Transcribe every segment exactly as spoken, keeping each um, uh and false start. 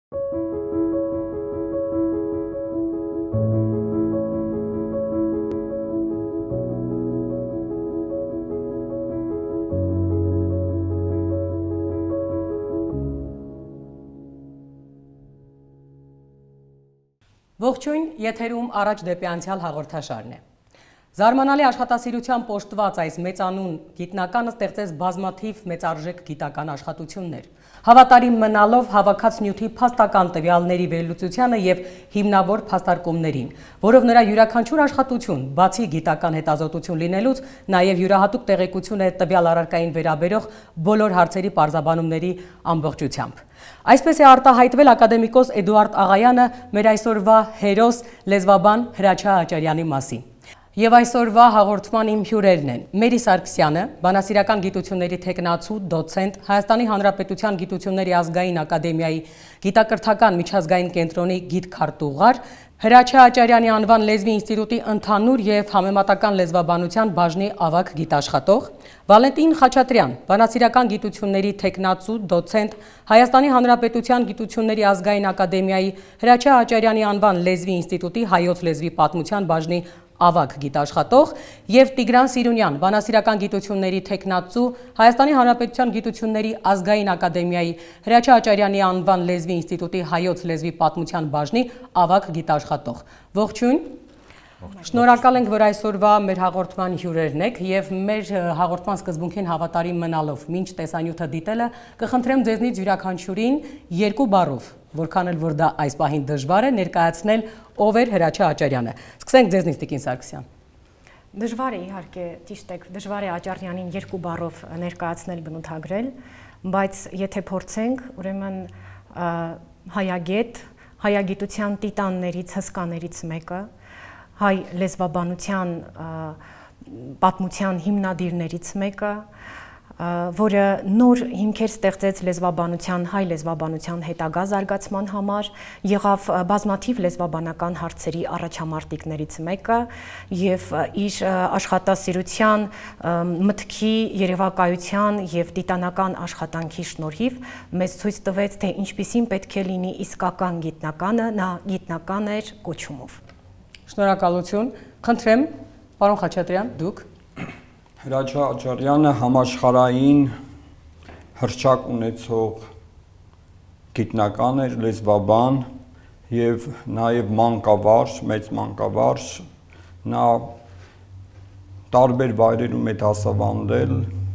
Ողջույն, եթերում առաջ դեպի անցյալ հաղորդաշարն է։ Զարմանալի աշխատասիրությամբ պոշտված այս մեծանուն գիտնականը ստեղծեց բազմաթիվ մեծարժեք գիտական աշխատություններ։ Հավատարիմ մնալով հավաքած նյութի փաստական տվյալների վերլուծությանը եւ հիմնավոր փաստարկումներին, որով նրա յուրաքանչյուր աշխատություն, բացի գիտական հետազոտություն լինելուց, նաեւ յուրահատուկ տեղեկություն է տվյալ առարկային վերաբերող բոլոր հարցերի պարզաբանումների ամբողջությամբ։ Այսպես է արտահայտվել ակադեմիկոս Էդուարդ Աղայանը մեր այսօրվա հերոս լեզվաբան Հրաչյա Աճարյանի մասին։ Եվ այսօրվա հաղորդման իմ հյուրերն են Մերի Սարգսյանը, բանասիրական գիտությունների թեկնածու, դոցենտ, Հայաստանի Հանրապետության Գիտությունների ազգային ակադեմիայի գիտակրթական միջազգային կենտրոնի գիտքարտուղար, Հրաչյա Աճարյանի անվան լեզվի ինստիտուտի ընդհանուր և համեմատական լեզվաբանության բաժնի ավագ գիտաշխատող, Վալենտին Խաչատրյան, բանասիրական գիտությունների թեկնածու, դոցենտ, Հայաստանի Հանրապետության Գիտությունների ազգային ակադեմիայի Հրաչյա Աճարյանի անվան լեզվի ինստիտուտի հայոց լեզվի պատմության բաժնի ավագ գիտաշխատող եւ Տիգրան Սիրունյան, բանասիրական գիտությունների թեկնածու, Հայաստանի Հանրապետության Գիտությունների ազգային ակադեմիայի Հրաչյա Աճարյանի անվան լեզվի ինստիտուտի հայոց լեզվի պատմության բաժնի ավագ գիտաշխատող։ Ողջույն։ Շնորհակալ ենք, որ այսօրվա մեր հաղորդման հյուրերն եք եւ մեր հաղորդման սկզբունքին հավատարիմ մնալով մինչ տեսանյութը դիտելը կխնդրեմ ձեզնից յուրաքանչյուրին երկու բառով, որքան էլ որ դա այս պահին դժվար է, ներկայացնել ով էր Հրաչյա Աճարյանը։ Սկսենք ձեզնից, Տիկին Սարգսյան։ Դժվար է իհարկե, ճիշտ է, դժվար է Աճարյանին երկու բառով ներկայացնել, բնութագրել, բայց եթե փորձենք, ուրեմն հայագետ, հայագիտության տիտաններից, հսկաներից մեկը, հայ լեզվաբանության պատմության հիմնադիրներից մեկը, որը նոր հիմքեր ստեղծեց լեզվաբանության, հայ լեզվաբանության հետագա զարգացման համար, եղավ բազմաթիվ լեզվաբանական հարցերի առաջամարտիկներից մեկը եւ իր աշխատասիրության, մտքի, երևակայության եւ տիտանական աշխատանքի շնորհիվ մեզ ցույց տվեց, թե ինչպիսին պետք է լինի իսկական գիտնականը, նա գիտնական էր կոչումով։ Շնորհակալություն։ Խնդրեմ, պարոն Խաչատրյան, դուք։ Հրաչյա Աճարյանը համաշխարհային հռչակ ունեցող գիտնական էր, լեզվաբան եւ նաեւ մանկավարժ, մեծ մանկավարժ, նա տարբեր վայրերում է դասավանդել,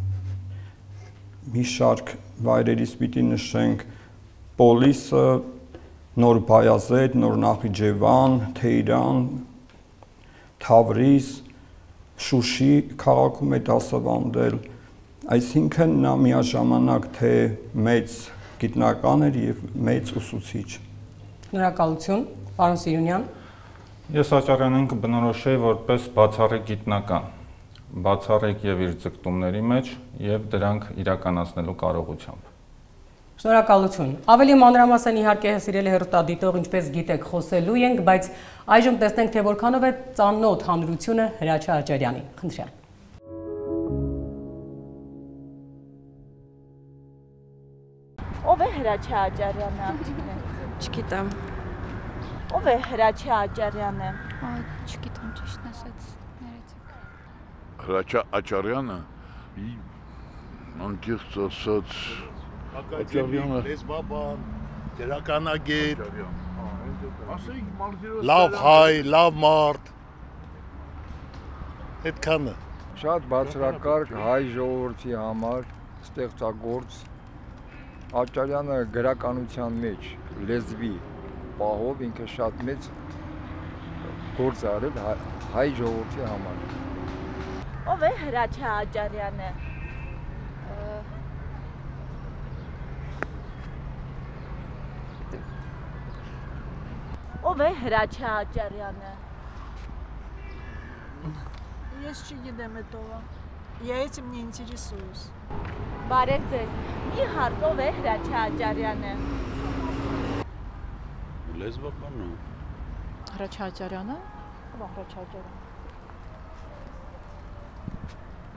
մի շարք վայրերից պիտի նշենք Պոլիսը, Նոր Բայազեդ, Նոր Նախիջևան, Թեհրան, Թավրիզ, Շուշի քաղաքում է դասավանդել, այսինքն նա միաժամանակ թե մեծ գիտնական էր եւ մեծ ուսուցիչ։ Շնորհակալություն, պարոն Սիրունյան։ Ես Աճարյանին կբնորոշեի որպես բացառիկ գիտնական, բացառիկ եւ իր ձգտումների մեջ եւ դրանք իրականացնելու կարողությամբ։ Շնորհակալություն։ Ավելի մանրամասն իհարկե սիրելի հեռուստադիտող, ինչպես գիտեք, խոսելու ենք, բայց այժմ տեսնենք, թե որքանով է ծանոթ հանրությունը Հրաչյա Աճարյանին։ Խնդրեմ։ Ով է Հրաչյա Աճարյանը, աղջիկներ։ Չգիտեմ։ Ով է Հրաչյա Աճարյանը։ Չգիտեմ, ճիշտն ասած, ներեցեք։ Հրաչյա Աճարյանը անկեղծ ասած Ակադեմիկ, լեզվաբան, դերականագետ, լավ հայ, լավ մարդ, այդքանը։ Շատ բարձրակարգ հայ ժողովրդի համար ստեղծագործ, Աճարյանը գրականության մեջ լեզվի պահով ինքը շատ մեծ գործ արել հայ ժողովրդի համար։ Ով է Հրաչյա Աճարյանը։ Ով է Հրաչյա Աճարյանը։ Ես չգիտեմ этого. Я этим не интересуюсь. Բարև ձեզ։ Մի հարց, ով է Հրաչյա Աճարյանը։ լեզվաբանը։ Հրաչյա Աճարյանը։ Ո՞վ է Հրաչյա Աճարյանը։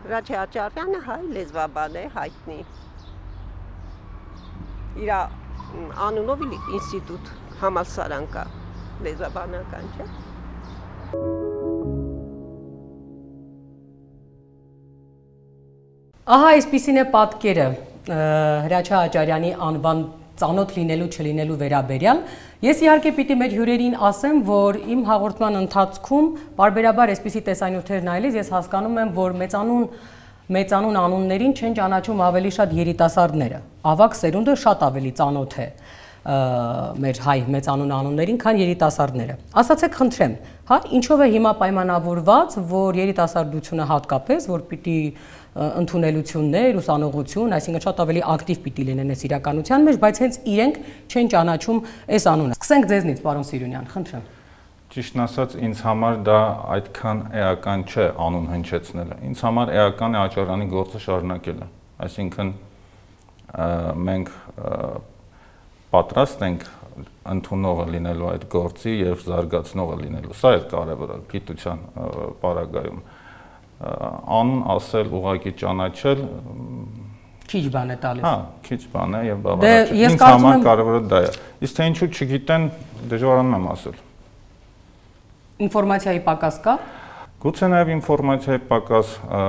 Հրաչյա Աճարյանը հայ լեզվաբան է, հայտնի։ Իր անունով ինստիտուտ համալսարան կա, լեզվաբանական, չէ։ Ահա այսպիսին է պատկերը Հրաչյա Աճարյանի անվան ծանոթ լինելու չլինելու վերաբերյալ։ Ես իհարկե պիտի մեր հյուրերին ասեմ, որ իմ հաղորդման ընթացքում բարբերաբար այսպիսի տեսանյութեր նայելիս ես հասկանում եմ, որ մեծանուն մեծանուն անուններին չեն ճանաչում ավելի շատ երիտասարդները։ Ավագ սերունդը շատ ավելի ծանոթ է մեր հայ մեծանուն անուններին, քան երիտասարդները։ Ասացեք, խնդրեմ, հա, ինչով է հիմա պայմանավորված, որ երիտասարդությունը հատկապես, որ պիտի ընդունելություններ, ուսանողություն, այսինքն շատ ավելի ակտիվ պիտի լինեն այս իրականության մեջ, բայց հենց իրենք չեն ճանաչում այս անունը։ Սկսենք ձեզնից, պարոն Սիրունյան, խնդրեմ։ Ճիշտն ասած, ինձ համար դա այդքան էական չէ անուն հնչեցնելը։ Ինձ համար էական է Աճարյանի գործը շարունակելը։ Այսինքն մենք պատրաստ ենք ընդունողը լինելու այդ գործի եւ զարգացնողը լինելու։ Սա է կարևորը գիտության պարագայում։ Անուն ասել, ուղղակի ճանաչել քիչ բան է տալիս։ Հա, քիչ բան է եւ բավարար չէ։ Ինձ համար կարևորը դա է։ Իսկ թե ինչու չգիտեն, դժվարանում եմ ասել։ Ինֆորմացիայի պակաս կա։ Գուցե նաեւ ինֆորմացիայի պակաս,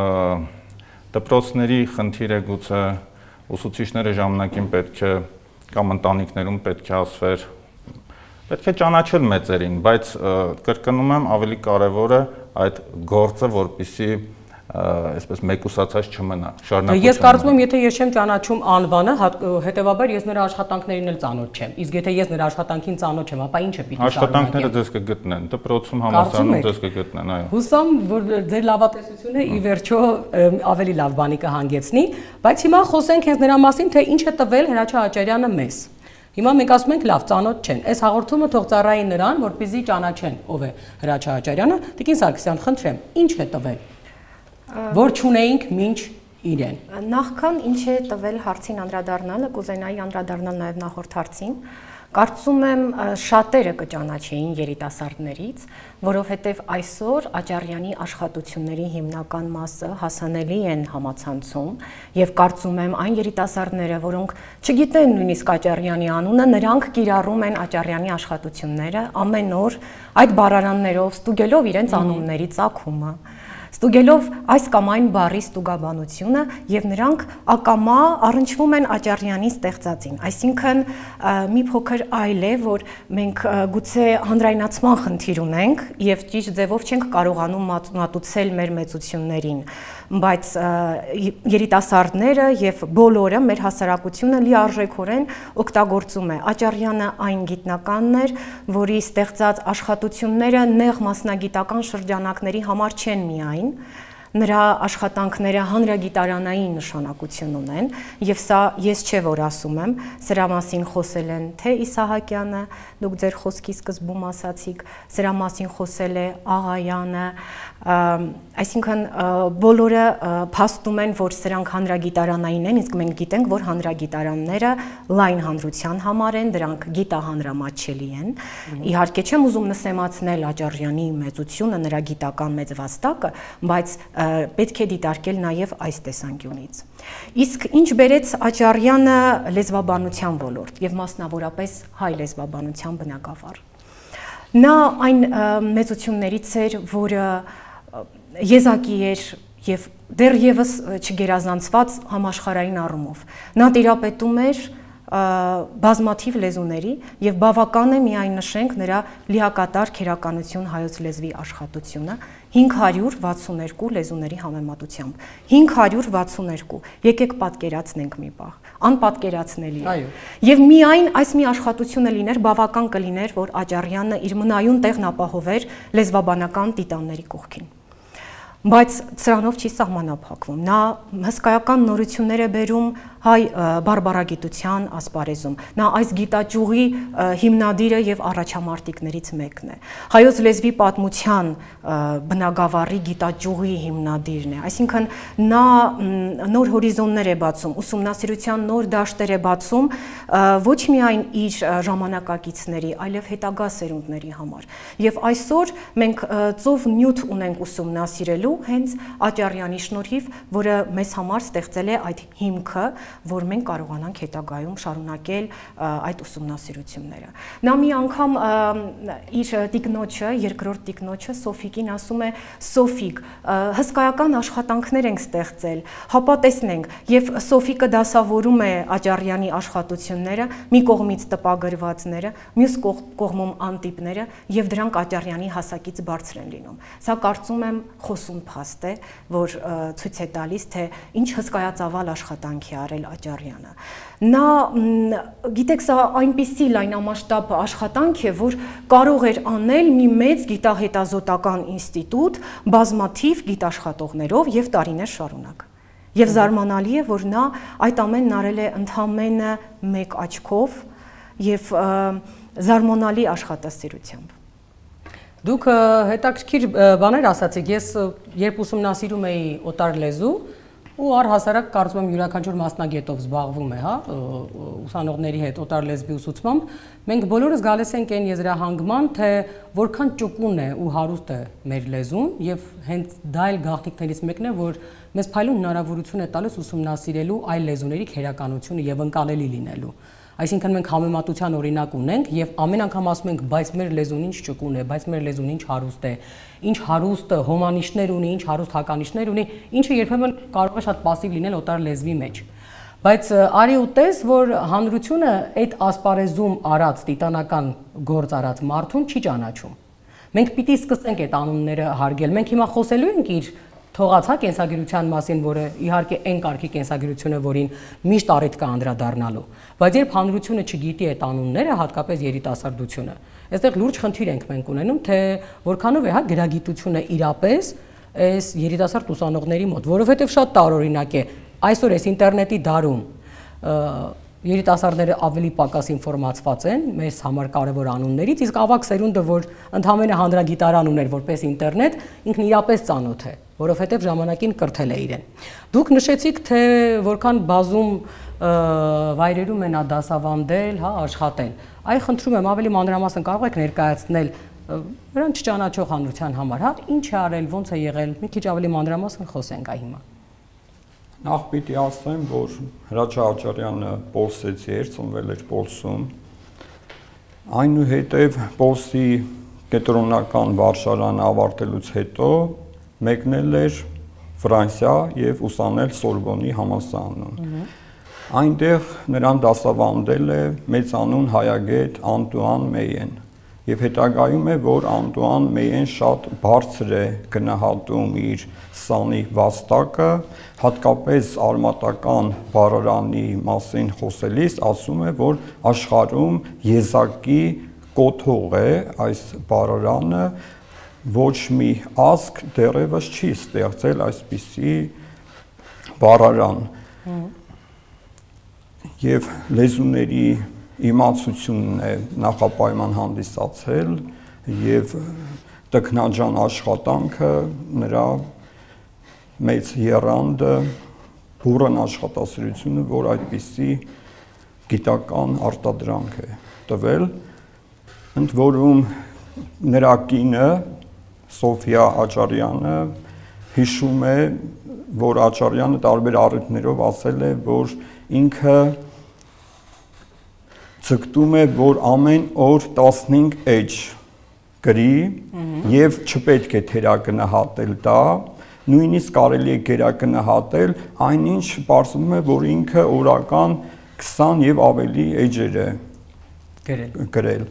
դպրոցների խնդիր է գուցե, ուսուցիչները ժամանակին պետք է կամ ընտանիքներում պետք է ասվեր, պետք է ճանաչել մեծերին, բայց կրկնում եմ, ավելի կարևոր է այդ գործը, որպեսզի այսպես մեկուսացած չմնա, շարունակություն։ Ես կարծում եմ, եթե ես չեմ ճանաչում անվանը, հետեւաբար ես նրա աշխատանքներին էլ ծանոթ չեմ։ Իսկ եթե ես նրա աշխատանքին ծանոթ չեմ, ապա ինչ է պիտի շարունակեմ։ Աշխատանքները ձեզ կգտնեն, դպրոցում, համալսարանում ձեզ կգտնեն, այո։ Հուսամ, որ ձեր լավատեսությունը ի վերջո ավելի լավ բանի կհանգեցնի, բայց հիմա խոսենք հենց նրա մասին, թե ինչ է տվել Հրաչյա Աճարյանը մեզ։ Հիմա մենք ասում ենք լավ, ծանոթ չեն։ Այս հաղորդումը թող ծառայի նրան, որպեսզի ճանաչեն ով է Հրաչյա Աճարյանը։ Տիկին Սարգսյան, խնդրեմ, ինչ է տվել, որ չունեինք մինչ իրեն։ Նախքան ինչ է տվել հարցին անդրադառնալը, կուզենայի անդրադառնալ նաև նախորդ հարցին։ Կարծում եմ շատերը կճանաչեին երիտասարդներից, որովհետև այսօր Աճարյանի աշխատությունների հիմնական մասը հասանելի են համացանցում եւ կարծում եմ այն երիտասարդները, որոնք չգիտեն նույնիսկ Աճարյանի անունը, նրանք կիրառում են Աճարյանի աշխատությունները ամեն օր այդ բառարաններով, ստուգելով իրենց անունների ծագումը, ստուգելով այս կամ այն բառի ստուգաբանությունը եւ նրանք ակամա առնչվում են Աճարյանի ստեղծածին։ Այսինքն մի փոքր այլ է, որ մենք գուցե հանրայնացման խնդիր ունենք եւ ճիշտ ձևով չենք կարողանում մատուցել մեր մեծություններին, բայց երիտասարդները եւ բոլորը մեր հասարակությունը լիարժեքորեն օգտագործում է։ Աճարյանը այն գիտնականն էր, որի ստեղծած աշխատությունները նեղ մասնագիտական շրջանակների համար չեն միայն, նրա աշխատանքները հանրագիտարանային նշանակություն ունեն եւ սա ես չէ որ ասում եմ, սրա մասին խոսել են թե Իսահակյանը, դուք ձեր խոսքի սկզբում ասացիք, սրա մասին խոսել է Աղայանը, այսինքն բոլորը փաստում են, որ սրանք հանրագիտարանային են, իսկ մենք գիտենք, որ հանրագիտարանները լայն հանրության համար են, դրանք գիտահանրամատչելի են։ Իհարկե չեմ ուզում նսեմացնել Աճարյանի մեծությունը, նրա գիտական մեծ վաստակը, բայց պետք է դիտարկել նաև այս տեսանկյունից։ Իսկ ինչ բերեց Աճարյանը լեզվաբանության ոլորտ եւ մասնավորապես հայ լեզվաբանության բնագավառ։ Նա այն մեծություններից էր, որը եզակի էր եւ դեռևս չգերազանցված համաշխարհային առումով։ Նա տիրապետում էր բազմաթիվ լեզուների եւ բավական է միայն նշենք նրա լիակատար քերականություն հայոց լեզվի աշխատությունը հինգ հարյուր վաթսուններկու լեզուների համեմատությամբ։ հինգ հարյուր վաթսուններկու։ Եկեք պատկերացնենք մի պահ, անպատկերացնելի է։ Եվ միայն այս մի աշխատությունը լիներ, բավական կլիներ, որ Աճարյանը իր մնայուն տեղն ապահովեր լեզվաբանական տիտանների կողքին։ Բայց սրանով չի սահմանափակվում։ Նա հսկայական նորություններ է բերում հայ բարբարագիտության ասպարեզում։ Նա այս գիտաճյուղի հիմնադիրը եւ առաջամարտիկներից մեկն է։ Հայոց լեզվի պատմության բնագավառի գիտաճյուղի հիմնադիրն է։ Այսինքն նա նոր հորիզոններ է բացում, ուսումնասիրության նոր դաշտեր է բացում ոչ միայն իր ժամանակակիցների, այլև հետագա սերունդների համար։ Եվ այսօր մենք ծով նյութ ունենք ուսումնասիրելու հենց Աճարյանի շնորհիվ, որը մեզ համար ստեղծել է այդ հիմքը, որ մենք կարողանանք հետագայում շարունակել այդ ուսումնասիրությունները։ Նա մի անգամ իր տիկնոջը, երկրորդ տիկնոջը Սոֆիկին ասում է. «Սոֆիկ, հսկայական աշխատանքներ ենք ստեղծել, հապա տեսնենք», եւ Սոֆիկը դասավորում է Աճարյանի աշխատությունները, մի կողմից տպագրվածները, մյուս կողմում անտիպները, եւ դրանք Աճարյանի հասակից բարձր են լինում։ Սա կարծում եմ խոսուն փաստ է, որ ցույց է տալիս, թե ինչ հսկայածավալ աշխատանք է արել Աճարյանը։ Նա, գիտեք, սա այնպիսի լայնամասշտաբ աշխատանք է, որ կարող էր անել մի մեծ գիտահետազոտական ինստիտուտ բազմաթիվ գիտաշխատողներով եւ տարիներ շարունակ։ Եվ զարմանալի է, որ նա այդ ամենն արել է ընդամենը մեկ աչքով եւ զարմանալի աշխատասիրությամբ։ Դուք հետաքրքիր բաներ ասացիք, ես երբ ուսումնասիրում էի օտար լեզու, ու առհասարակ կարծում եմ յուրաքանչյուր մասնագետով զբաղվում է, հա, ուսանողների հետ օտար լեզվի ուսուցմամբ, մենք բոլորս գալիս ենք այն եզրահանգման, թե որքան ճկուն է ու հարուստ է մեր լեզուն, եւ հենց դա էլ գաղտնիքներից մեկն է, որ մեզ փայլուն հնարավորություն է տալիս ուսումնասիրելու այլ լեզուների քերականությունը եւ ընկալելի լինելու։ Այսինքն մենք համեմատության օրինակ ունենք եւ ամեն անգամ ասում ենք, բայց մեր լեզուն ինչ ճկուն է, բայց մեր լեզուն ինչ հարուստ է, ինչ հարուստ հոմանիշներ ունի, ինչ հարուստ հականիշներ ունի, ինչը երբեմն կարող է շատ пассив լինել օտար լեզվի մեջ։ Բայց արի ու տես, որ հանրությունը այդ ասպարեզում արած տիտանական գործ արած մարդուն չի ճանաչում։ Մենք պիտի սկսենք այդ անունները հարգել։ Մենք հիմա խոսելու ենք իր թողած հա կենսագրության մասին, որը իհարկե այն կարգի կենսագրությունը, որին միշտ առիթ կա անդրադառնալու, բայց երբ հանրությունը չգիտի այդ անունները, հատկապես երիտասարդությունը, այստեղ լուրջ խնդիր ենք մենք ունենում, թե որքանով է հա գրագիտությունը իրապես այս երիտասարդ ուսանողների մոտ, որովհետև շատ տարօրինակ է, այսօր այս ինտերնետի դարում երիտասարդները ավելի պակաս ինֆորմացված են մեզ համար կարևոր անուններից, իսկ ավագ սերունդը, որ ընդհանրապես հանդրագիտարան ուներ որպես ինտերնետ, ինքն իրապես ծանոթ է, որովհետև ժամանակին կրթել է իրեն։ Դուք նշեցիք, թե որքան բազում վայրերում են դասավանդել, հա, աշխատել։ Այ խնդրում եմ ավելի մանրամասն կարող եք ներկայացնել նրան չճանաչող հանրության համար, հա, ինչ է արել, ոնց է եղել, մի քիչ ավելի մանրամասն խոսենք այ հիմա։ Նախ պիտի ասեմ, որ Հրաչյա Աճարյանը Պոլսեցի էր, ծնվել էր Պոլսում։ Այնուհետև Պոլսի կենտրոնական վարժարանը ավարտելուց հետո մեկնել էր Ֆրանսիա եւ ուսանել Սորբոնի համալսարանում։ Այնտեղ նրան դասավանդել է մեծանուն հայագետ Անտուան Մեյեն։ Եվ հետագայում է, որ Անտուան Մեյեն շատ բարձր է գնահատում իր սանի վաստակը, հատկապես արմատական բառարանի մասին խոսելիս ասում է, որ աշխարհում եզակի կոթող է այս բառարանը, ոչ մի ազգ դեռևս չի ստեղծել այսպիսի բառարան։ Եվ լեզուների իմացությունն է նախապայման հանդիսացել եւ տքնաջան աշխատանքը նրա մեծ եռանդը բուրըն աշխատասիրությունը, որ այդպիսի գիտական արտադրանք է տվել, ընդ որում նրա կինը Սոֆիա Աճարյանը հիշում է, որ Աճարյանը տարբեր առիթներով ասել է, որ ինքը ցկտում է, որ ամեն օր տասնհինգ էջ գրի եւ չպետք է թերագնահատել դա, նույնիսկ կարելի է գերագնահատել այնինչ պարզվում է, որ ինքը օրական քսան եւ ավելի էջեր է գրել։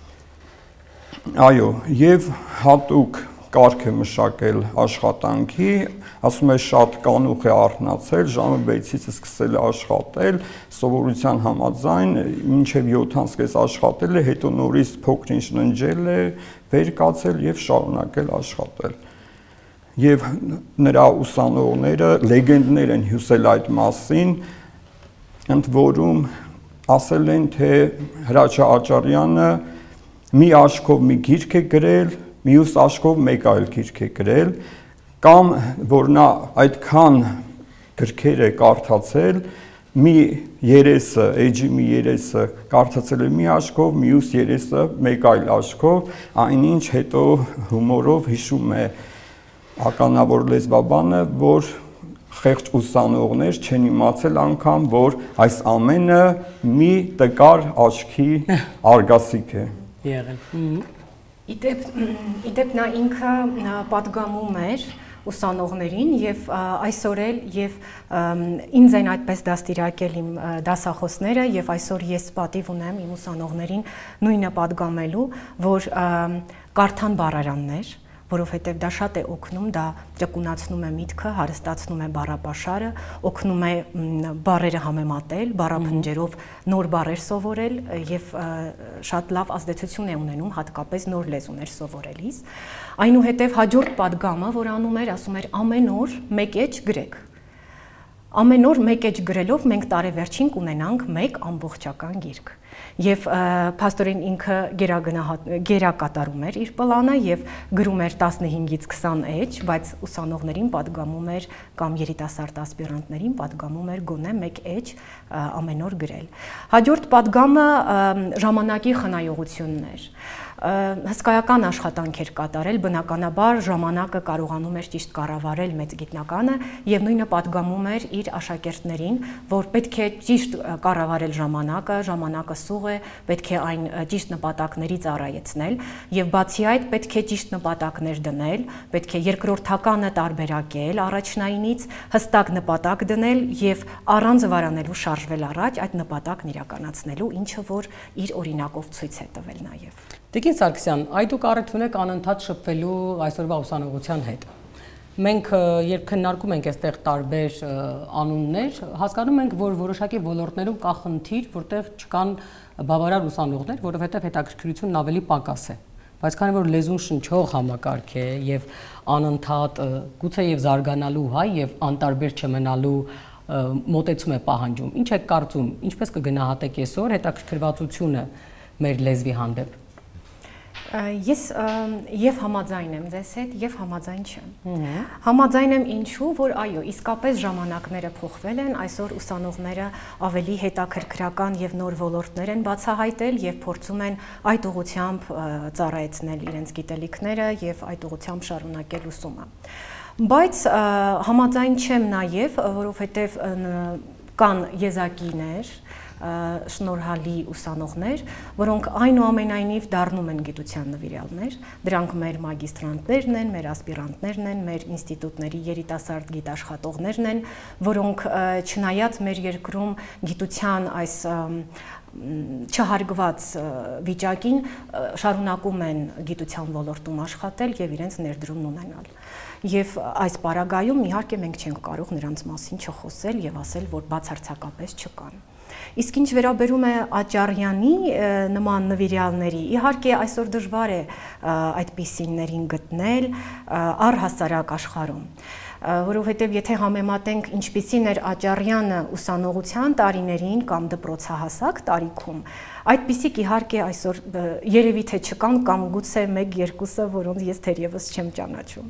Այո, եւ հատուկ կարգ է մշակել աշխատանքի, ասում է շատ կանուխ է արթնացել, ժամը վեցից սկսել է աշխատել, սովորության համաձայն մինչև յոթ ամիս աշխատել է, հետո նորից փոքր-ինչ ննջել է, վեր կացել եւ շարունակել աշխատել։ Եվ նրա ուսանողները լեգենդներ են հյուսել այդ մասին, ընդ որում ասել են, թե Հրաչյա Աճարյանը մի աչքով մի գիրք է գրել, մյուս աչքով մեկ այլ գիրք է գրել, կամ որ նա այդքան գրքեր է կարդացել, մի երեսը, էջի մի երեսը կարդացել է մի աչքով, մյուս երեսը մեկ այլ աչքով, այնինչ հետո հումորով հիշում է ականավոր լեզվաբանը, որ խեղճ ուսանողներ չեն իմացել անգամ, որ այս ամենը մի տկար աչքի արգասիկ է։ Եղել։ Իդեպ իդեպ նա ինքը պատգամում էր ուսանողներին եւ այսօր էլ եւ ինձ են այդպես դաստիարակել իմ դասախոսները եւ այսօր ես պատիվ ունեմ իմ ուսանողներին նույնը պատգամելու, որ կարդան բառարաններ, որովհետև դա շատ է օգնում, դա ճկունացնում է միտքը, հարստացնում է բառապաշարը, օգնում է բառերը համեմատել, բառափնջերով նոր բառեր սովորել եւ շատ լավ ազդեցություն է ունենում հատկապես նոր լեզուներ սովորելիս։ Այնուհետև հաջորդ պատգամը, որ անում էր, ասում էր ամեն օր մեկ էջ գրեք։ Ամեն օր մեկ էջ գրելով մենք տարեվերջին կունենանք մեկ ամբողջական գիրք։ Եվ փաստորեն ինքը գերակատարում էր իր պլանը եւ գրում էր տասնհինգից քսան էջ, բայց ուսանողներին պատգամում էր կամ երիտասարդ ասպիրանտներին պատգամում էր գոնե մեկ էջ ամեն օր գրել։ Հաջորդ պատգամը ժամանակի խնայողությունն էր։ Հսկայական աշխատանք էր կատարել, բնականաբար ժամանակը կարողանում էր ճիշտ կառավարել մեծ գիտնականը եւ նույնը պատգամում էր իր աշակերտներին, որ պետք է ճիշտ կառավարել ժամանակը, ժամանակը սուղ է, պետք է այն ճիշտ նպատակների ծառայեցնել եւ բացի այդ պետք է ճիշտ նպատակներ դնել, պետք է երկրորդականը տարբերակել առաջնայինից, հստակ նպատակ դնել եւ առանց վարանելու շարժվել առաջ այդ նպատակն իրականացնելու, ինչը որ իր օրինակով ցույց է տվել նաեւ։ Տիկին Սարգսյան, այդ դուք առիթ ունեք անընդհատ շփվելու այսօրվա ուսանողության հետ։ Մենք երբ քննարկում ենք այստեղ տարբեր անուններ, հասկանում ենք, որ որոշակի ոլորտներում կա խնդիր, որտեղ չկան բավարար ուսանողներ, որովհետև հետաքրքրությունն ավելի պակաս է։ Բայց քանի որ լեզուն շնչող համակարգ է եւ անընդհատ գուցե եւ զարգանալու հայ եւ անտարբեր չմնալու մոտեցում է պահանջում։ Ինչ եք կարծում, ինչպես կգնահատեք այսօր հետաքրքրվածությունը մեր լեզվի հանդեպ։ Ես եւ համաձայն եմ ձեզ հետ եւ համաձայն չեմ։ Համաձայն եմ ինչու, որ այո, իսկապես ժամանակները փոխվել են, այսօր ուսանողները ավելի հետաքրքրական եւ նոր ոլորտներ են բացահայտել եւ փորձում են այդ ուղղությամբ ծառայեցնել իրենց գիտելիքները եւ այդ ուղղությամբ շարունակել ուսումը։ Բայց համաձայն չեմ նաեւ, որովհետեւ կան եզակիներ, շնորհալի ուսանողներ, որոնք այնուամենայնիվ դառնում են գիտության նվիրյալներ, դրանք մեր մագիստրանտներն են, մեր ասպիրանտներն են, մեր ինստիտուտների երիտասարդ գիտաշխատողներն են, որոնք չնայած մեր երկրում գիտության այս չհարգված վիճակին շարունակում են գիտության ոլորտում աշխատել եւ իրենց ներդրումն ունենալ։ Եվ այս պարագայում իհարկե մենք չենք կարող նրանց մասին չխոսել եւ ասել, որ բացարձակապես չկան։ Իսկ ինչ վերաբերում է Աճարյանի նման նվիրյալների, իհարկե այսօր դժվար է այդպիսիներին գտնել առհասարակ աշխարհում, որովհետև եթե համեմատենք ինչպիսին էր Աճարյանը ուսանողության տարիներին կամ դպրոցահասակ տարիքում, այդպիսիք իհարկե այսօր երևի թե չկան կամ գուցե մեկ երկուսը, որոնց ես թերևս չեմ ճանաչում։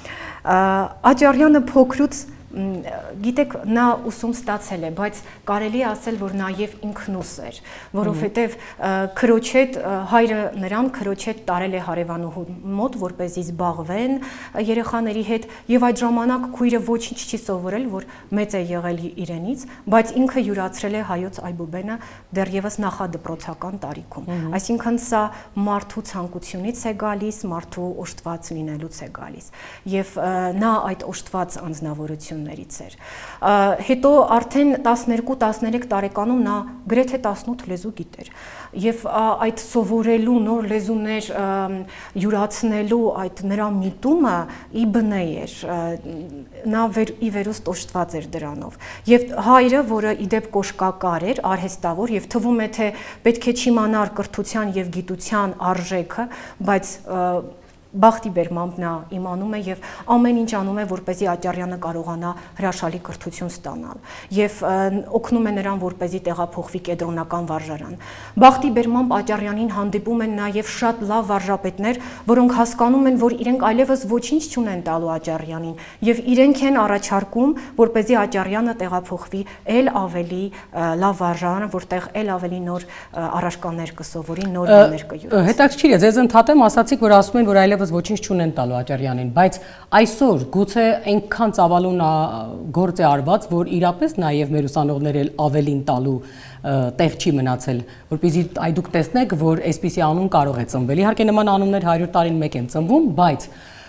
Աճարյանը փոքրուց գիտեք, նա ուսում ստացել է, բայց կարելի է ասել, որ նաև ինքնուս էր, որովհետև քրոջ հետ հայրը նրան քրոջ հետ տարել է հարևանուհու մոտ, որպեսզի զբաղվեն երեխաների հետ, եւ այդ ժամանակ քույրը ոչինչ չի սովորել, որ մեծ է եղել իրենից, բայց ինքը յուրացրել է հայոց այբուբենը դեռևս նախադպրոցական տարիքում։ Այսինքն սա մարդու ցանկությունից է գալիս, մարդու օժտված լինելուց է գալիս, եւ նա այդ օժտված անձնավորություն էր։ Հետո արդեն տասներկու տասներեք տարեկանում նա գրեթե տասնութ լեզու գիտեր եւ այդ սովորելու նոր լեզուներ յուրացնելու այդ նրա միտումը ի բնե էր, նա ի վերուստ օժտված էր դրանով եւ հայրը, որը իդեպ կոշկակար էր, արհեստավոր եւ թվում է թե պետք է չիմանար կրթության եւ գիտության արժեքը, բայց բախտի բերմամբ նա իմանում է եւ ամեն ինչ անում է, որպեսզի Աճարյանը կարողանա հրաշալի կրթություն ստանալ եւ օգնում է նրան, որպեսզի տեղափոխվի կենտրոնական վարժարան։ Բախտի բերմամբ Աճարյանին հանդիպում են նաեւ շատ լավ վարժապետներ, որոնք հասկանում են, որ իրենք այլևս ոչինչ չունեն տալու Աճարյանին եւ իրենք են առաջարկում, որպեսզի Աճարյանը տեղափոխվի ել ավելի լավ վարժարան, որտեղ ել ավելի նոր առարկաներ կսովորի, նոր բաներ կյուրացնի։ Հետաքրքիր է, ձեզ ընդհատեմ, ասացիք, որ ասում են, որ այլևս դեռևս ոչինչ չունեն տալու Աճարյանին, բայց այսօր գուցե այնքան ծավալուն գործ է արված, որ իրապես նաև մեր ուսանողները ավելին տալու տեղ չի մնացել, որպեսզի այ դուք տեսնեք, որ այսպիսի անուն կարող է ծնվել։ Իհարկե նման անուններ հարյուր տարին մեկ են ծնվում, բայց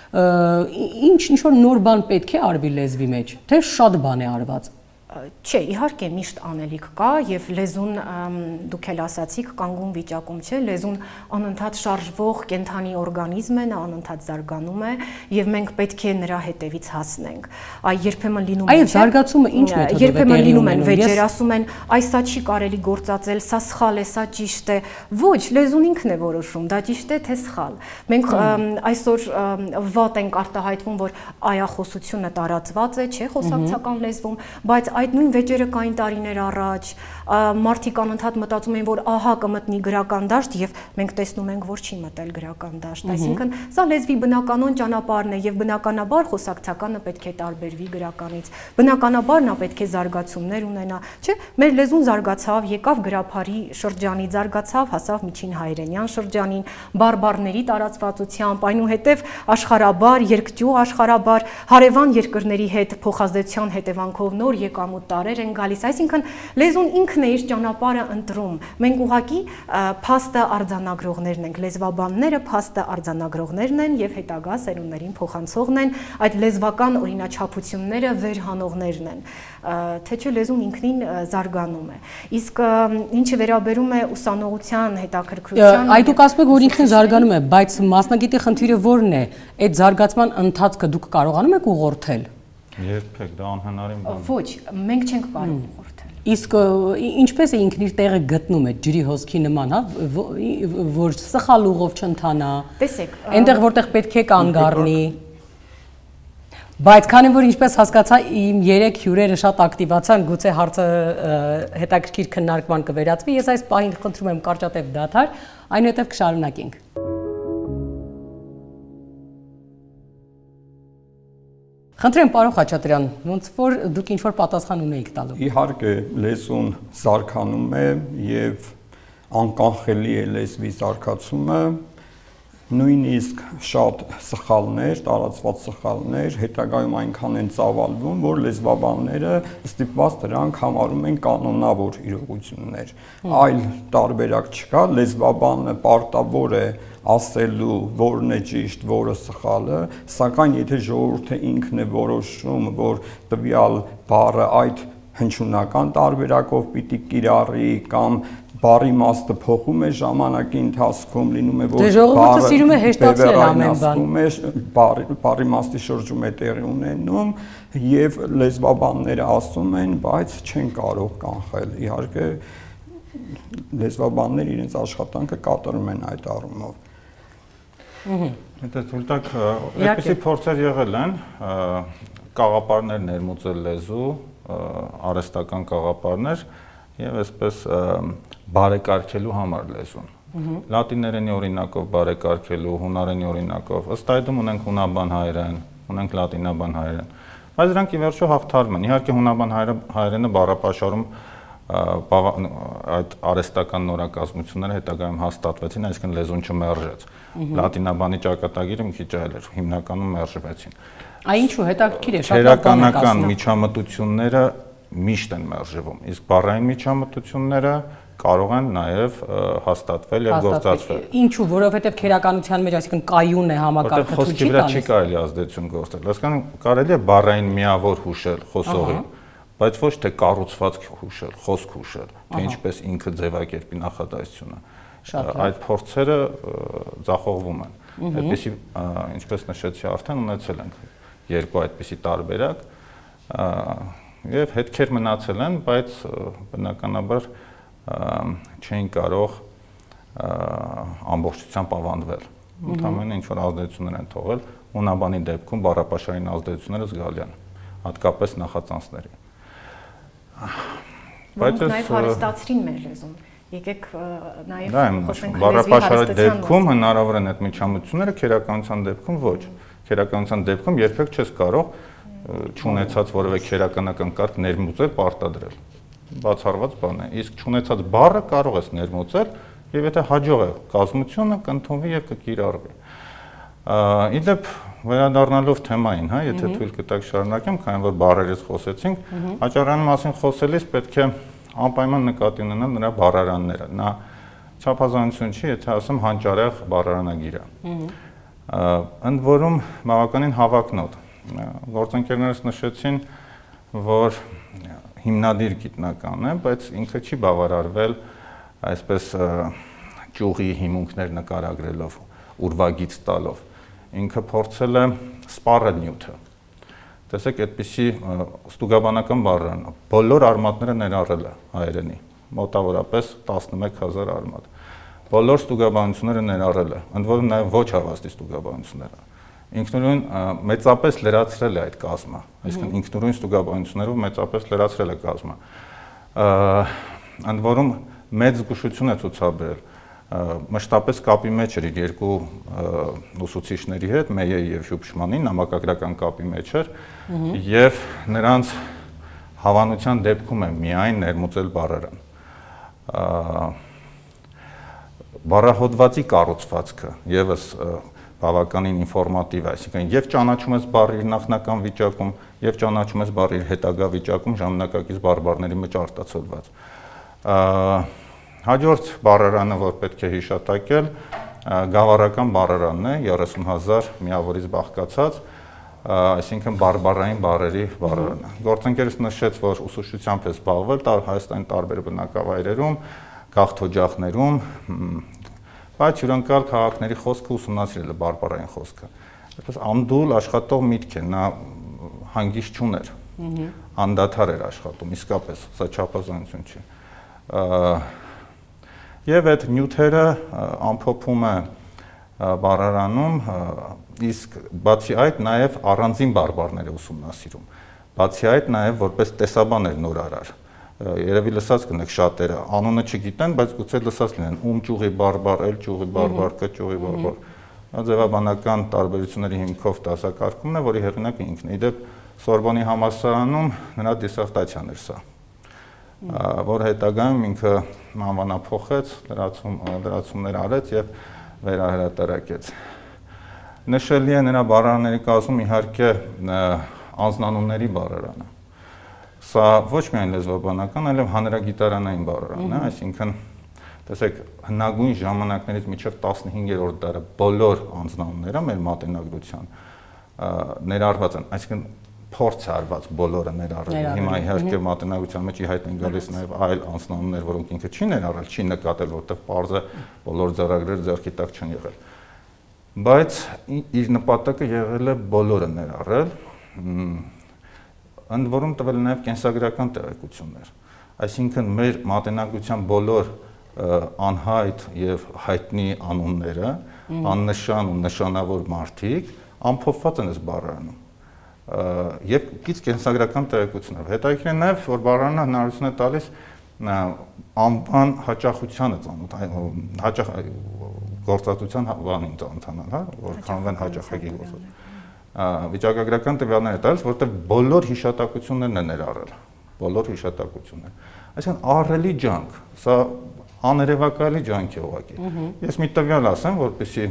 ինչ ինչ-որ նոր բան պետք է արվի լեզվի մեջ, թե շատ բան է արված։ Չէ, իհարկե միշտ անելիք կա եւ լեզուն դուք էլ ասացիք կանգուն վիճակում չէ, լեզուն անընդհատ շարժվող կենթանի օրգանիզմ է, նա անընդհատ զարգանում է եւ մենք պետք է նրա հետևից հասնենք։ Այ երբեմն լինում է Այո, զարգացումը ինչ մեթոդով է երբեմն լինում են վեճեր ասում են, այս սա չի կարելի գործածել, սա սխալ է, սա ճիշտ է։ Ոչ, լեզուն ինքն է որոշում, դա ճիշտ է թե սխալ։ Մենք այսօր վատ ենք արտահայտվում, որ այախոսությունը տարածված է, չէ, խոսակցական լեզվում, բայց այդ նույն վեճերը կային տարիներ առաջ, մարդիկ անընդհատ մտածում էին, որ ահա կմտնի գրական դաշտ եւ մենք տեսնում ենք, որ չի մտել գրական դաշտ, այսինքն սա լեզվի բնականon ճանապարհն է եւ բնականաբար խոսակցականը պետք է տարբերվի գրականից, բնականաբար նա պետք է զարգացումներ ունենա, չէ, մեր լեզուն զարգացավ, եկավ գրաբարի շրջանի, զարգացավ, հասավ միջին հայերենյան շրջանին, բարբառների տարածվածությամբ, այնուհետև աշխարհաբար, երկճյուղ աշխարհաբար, հարևան երկրների հետ փոխազդեցության հետևանքով նոր եկամուտ տարեր են գալիս, այսինքն լեզուն ինքն է իր ճանապարհը ընտրում։ Մենք ուղղակի փաստը արձանագրողներն ենք, լեզվաբանները փաստը արձանագրողներն են եւ հետագա սերունդներին փոխանցողն են, այդ լեզվական օրինաչափությունները վերհանողներն են, թե չէ լեզուն ինքնին զարգանում է։ Իսկ ինչը վերաբերում է ուսանողության հետաքրքրության, այդ դուք ասում եք, որ ինքնին զարգանում է, բայց մասնագետի խնդիրը ո՞րն է։ Այդ զարգացման ընթացքը դուք կարողանում եք ուղղորդել։ Երբեք դա անհնարին բան։ Ոչ, մենք չենք կարող ուղղորդել։ Իսկ ինչպես է ինքն իր տեղը գտնում է ջրի հոսքի նման, հա, որ սխալ ուղով չընթանա։ Տեսեք, այնտեղ որտեղ պետք է կանգ առնի։ Բայց քանի որ ինչպես հասկացա, իմ երեք հյուրերը շատ ակտիվացան, գուցե հարցը հետաքրքիր քննարկման կվերածվի, ես այս պահին խնդրում եմ կարճատև դադար, այնուհետև կշարունակենք։ Խնդրեմ, պարոն Խաչատրյան, ոնց որ դուք ինչ-որ պատասխան ունեիք տալու։ Իհարկե, լեզուն զարգանում է եւ անկանխելի է լեզվի զարգացումը, նույնիսկ շատ սխալներ, տարածված սխալներ հետագայում այնքան են ծավալվում, որ լեզվաբանները ստիպված դրանք համարում են կանոնավոր իրողություններ։ Այլ տարբերակ չկա, լեզվաբանը պարտավոր է ասելու որն է ճիշտ, որը սխալը, սակայն եթե ժողովուրդը ինքն է որոշում, որ տվյալ բառը այդ հնչյունական տարբերակով պիտի կիրառի կամ բառի իմաստը փոխում է ժամանակի ընթացքում, լինում է որ ժողովուրդը սիրում է հեշտացնել ամեն բան, բառի իմաստի շրջում է տեղի ունենում եւ լեզվաբանները ասում են, բայց չեն կարող կանխել։ Իհարկե լեզվաբանները իրենց աշխատանքը կատարում են այդ առումով։ Հետո թույլ տաք, այդպիսի փորձեր եղել են, կաղապարներ ներմուծել լեզու, արհեստական կաղապարներ եւ այսպես բարեկարգելու համար լեզուն։ Լատիներենի օրինակով բարեկարգելու, հունարենի օրինակով, ըստ այդմ ունենք հունաբան հայերեն, ունենք լատինաբան հայերեն, բայց դրանք ի վերջո հաղթարում են։ Իհարկե հունաբան հայերենը բառապաշարում այդ արհեստական նորակազմությունները հետագայում հաստատվեցին, այսինքն լեզուն չմերժեց։ Լատինաբանի ճակատագիրը մի քիչ այլ էր, հիմնականում մերժվեցին։ Այ ինչու հետաքրքիր է, շատ քերականական միջամտությունները միշտ են մերժվում, իսկ բառային միջամտությունները կարող են նաև հաստատվել եւ գործածվել։ Ինչու, որովհետեւ քերականության մեջ, այսինքն կայուն է համակարգը, խոսքի վրա չի կարելի ազդեցություն գործել։ Հասկանում, կարելի է բառային միավոր հուշել խոսողին, բայց ոչ թե կառուցվածք հուշել, խոսք հուշել, թե ինչպես ինքը ձևակերպի նախադասությունը։ Այդ փորձերը ձախողվում են։ Այդպեսի, ինչպես նշեցի արդեն, ունեցել ենք երկու այդպիսի տարբերակ եւ հետքեր մնացել են, բայց բնականաբար չէին կարող ամբողջությամբ ավանդվել։ Ընդհանրապես ինչ որ ազդեցություններ են թողել, հունաբանի դեպքում բառապաշարային ազդեցությունները զգալի են, հատկապես նախածանցների։ Բայց նաև հարստացրին մեր լեզուն։ Եկեք նաև խոսենք բառապաշարի դեպքում հնարավոր են այդ միջամտությունները, քերականության դեպքում ոչ։ Քերականության դեպքում երբեք չես կարող չունեցած որևէ քերականական կարգ ներմուծել, պարտադրել։ Բացառված բան է։ Իսկ չունեցած բառը կարող ես ներմուծել եւ եթե հաջող է կազմությունը կընդունվի եւ կկիրառվի։ Իդեպ վերադառնալով թեմային, հա, եթե թույլ կտակ շարունակեմ, քանի որ բառերից խոսեցինք, Աճարյանի մասին խոսելիս պետք է անպայման նկատի ունենալ նրա բառարանները։ Նա չափազանություն չի, եթե ասեմ հանճարեղ բառարանագիր է։ Ընդ որում բավականին հավակնոտ։ Գործընկերներս նշեցին, որ հիմնադիր գիտնական է, բայց ինքը չի բավարարվել այսպես ճյուղի հիմունքներ նկարագրելով, ուրվագիծ տալով։ Ինքը փորձել է սպառել նյութը։ Տեսեք, այդպիսի ստուգաբանական բառերն, բոլոր արմատները ներառել է հայերենի, մոտավորապես տասնմեկ հազար արմատ։ Բոլոր ստուգաբանությունները ներառել է, ընդ որում նաև ոչ հավաստի ստուգաբանությունները։ Ինքնուրույն մեծապես լրացրել է այդ կազմը, այսինքն ինքնուրույն ստուգաբանություններով մեծապես լրացրել է կազմը։ Ընդ որում մեծ զգուշություն է ցուցաբերել, մշտապես կապի մեջ էր իր երկու ուսուցիչների հետ, Մեյեի եւ Շուփշմանի, նամակագրական կապի մեջ էր, եւ նրանց հավանության դեպքում է միայն ներմուծել բառերն։ Բառահոդվածի կառուցվածքը եւս բավականին ինֆորմատիվ է, այսինքն եւ ճանաչում ես բառի իր նախնական վիճակում, եւ ճանաչում ես բառի իր հետագա վիճակում ժամանակակից բառբառների մեջ արտացոլված։ Հաջորդ բառարանը, որ պետք է հիշատակել, գավառական բառարանն է, երեսուն հազար միավորից բաղկացած, այսինքն բարբառային բառերի բառարանը։ Գործընկերս նշեց, որ ուսուցչությամբ է զբաղվել Հայաստանի տարբեր բնակավայրերում, գաղթօջախներում, բայց հյուրընկալ քաղաքների խոսքը ուսումնասիրել է բարբառային խոսքը։ Այսպես անդուլ աշխատող միտք է, նա հանգիստ չուներ, անդադար էր աշխատում, իսկապես, սա չափազանություն չի։ Եվ այդ նյութերը ամփոփում է բառարանում, իսկ բացի այդ նաև առանձին բարբառներ է ուսումնասիրում։ Բացի այդ նաև որպես տեսաբան էր նորարար։ Երևի լսած կնեք շատերը, անունը չգիտեն, բայց գուցե լսած լինեն, ում ճյուղի բարբառ, էլ ճյուղի բարբառ, կը ճյուղի բարբառ։ Ձևաբանական տարբերությունների հիմքով դասակարգումն է, որի հեղինակը ինքն է։ Իդեպ Սորբոնի համալսարանում նրա դիսերտացիան էր սա, որ հետագայում ինքը անվանափոխեց, լրացումներ արեց եւ վերահրատարակեց։ Նշելի է նրա բառարանների կազմում իհարկե անձնանունների բառարանը։ Սա ոչ միայն լեզվաբանական, այլև հանրագիտարանային բառարանն է, այսինքն տեսեք, հնագույն ժամանակներից մինչև տասնհինգերորդ դարը բոլոր անձնանունները մեր մատենագրության ներառված են, այսինքն փորձ արված բոլորը ներառել։ Հիմա իհարկե մատենագրության մեջ ի հայտ են գալիս նաև այլ անձնանուններ, որոնք ինքը չի ներառել, չի նկատել, որտեղ պարզ է բոլոր ձեռագրերը ձեռքի տակ չեն եղել։ Բայց իր նպատակը եղել է բոլորը ներառել, ընդ որում տվել նաև կենսագրական տեղեկություններ։ Այսինքն մեր մատենագրության բոլոր անհայտ եւ հայտնի անունները, աննշան ու նշանավոր մարդիկ ամփոփված են այս բառարանում եւ գից կենսագրական տեղեկություններով։ Հետաքրքիր է նաեւ, որ բառարանը հնարավորություն է տալիս անվան հաճախությանը ծանոթ, հաճախ գործածության բանին ծանոթանալ, հա, որ կանվան հաճախակի գործածություն։ Վիճակագրական տվյալներ է տալիս, որտեղ բոլոր հիշատակություններն են ներառել, բոլոր հիշատակությունները։ Այսինքն ահռելի ջանք, սա աներևակայելի ջանք է ուղղակի։ Ես մի տվյալ ասեմ, որպեսզի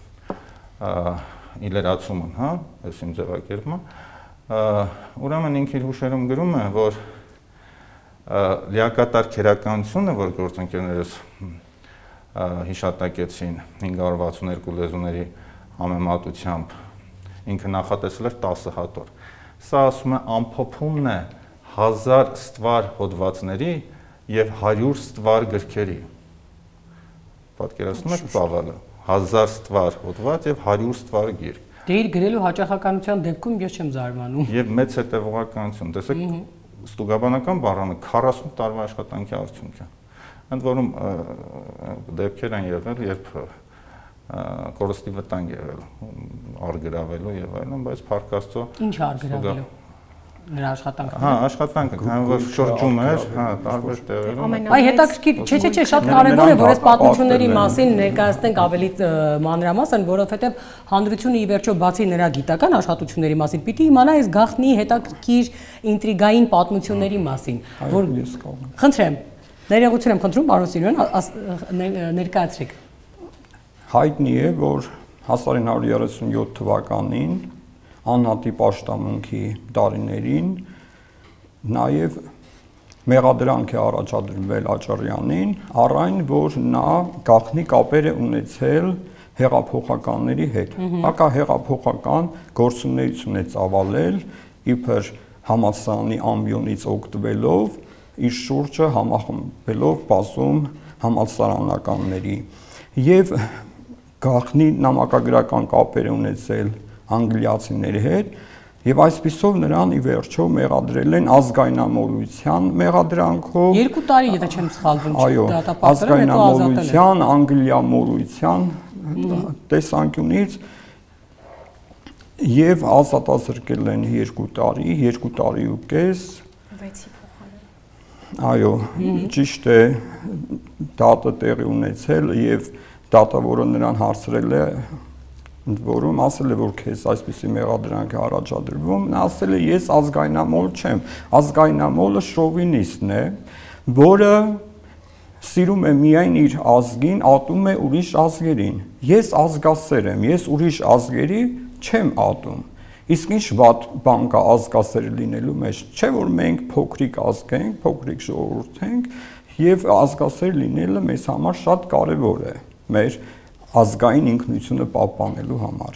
իլերացումը, հա, այս իմ ձևակերպումը, ուրեմն ինքը իր հուշերում գրում է, որ լիակատար քերականությունը, որ գործընկերներս հիշատակեցին հինգ հարյուր վաթսունհինգ լեզուների համեմատությամբ, ինքը նախատեսել էր տասը հատոր։ Սա ասում է ամփոփումն է հազար ստվար հոդվածների եւ հարյուր ստվար գրքերի։ Պատկերացնում եք ծավալը, հազար ստվար հոդված եւ հարյուր ստվար գիրք։ Դե իր գրելու հաճախականության դեպքում ես չեմ զարմանում։ Եվ մեծ հետևողականություն, տեսեք, ստուգաբանական բառանը քառասուն տարվա աշխատանքի արդյունք է։ Ընդ որում դեպքեր են եղել, երբ կորստի վտանգ եղել, արգրավելու եւ այլն, բայց փառք Աստծո։ Ինչ արգրավելու։ Նրա աշխատանքը։ Հա, աշխատանքը, քանի որ շրջում էր, հա, տարբեր տեղերում։ Այ հետաքրքիր, չէ, չէ, չէ, շատ կարևոր է, որ այս պատմությունների մասին ներկայացնենք ավելի մանրամասն, որովհետեւ հանրությունը ի վերջո բացի նրա գիտական աշխատությունների մասին, պիտի իմանա այս գաղտնի հետաքրքիր ինտրիգային պատմությունների մասին, որ խնդրեմ, ներողություն եմ խնդրում, պարոն Սիրոյան, ներկայացրեք։ Հայտնի է, որ հազար ինը հարյուր երեսունյոթ թվականին անհատի պաշտամունքի տարիներին նաև մեղադրանք է առաջադրվել Աճարյանին առայն որ նա գաղտնի կապեր է ունեցել հեղափոխականների հետ։ Հակահեղափոխական գործունեություն է ծավալել իբր համալսարանի ամբիոնից օգտվելով իր շուրջը համախմբելով բազում համալսարանականների եւ գաղտնի նամակագրական կապեր ունեցել անգլիացիների հետ եւ այսպիսով նրան ի վերջո մեղադրել են ազգայնամոլության մեղադրանքով երկու տարի եթե չեմ սխալվում դատապարտել հետո ազատել անգլիամոլության տեսանկյունից եւ ազատազրկել են երկու տարի երկու տարի ու կես վեցի փոխարեն այո ճիշտ է դատը տեղի ունեցել եւ դատավորը նրան հարցրել է ընդ որում ասել է որ քեզ այսպիսի մեղադրանք է առաջադրվում նա ասել է ես ազգայնամոլ չեմ ազգայնամոլը շովինիստն է որը սիրում է միայն իր ազգին ատում է ուրիշ ազգերին ես ազգասեր եմ ես ուրիշ ազգերի չեմ ատում իսկ ինչ վատ բան կա ազգասեր լինելու մեջ չէ որ մենք փոքրիկ ազգ ենք փոքրիկ ժողովուրդ ենք եւ ազգասեր լինելը մեզ համար շատ կարեւոր է մեր ազգային ինքնությունը պահպանելու համար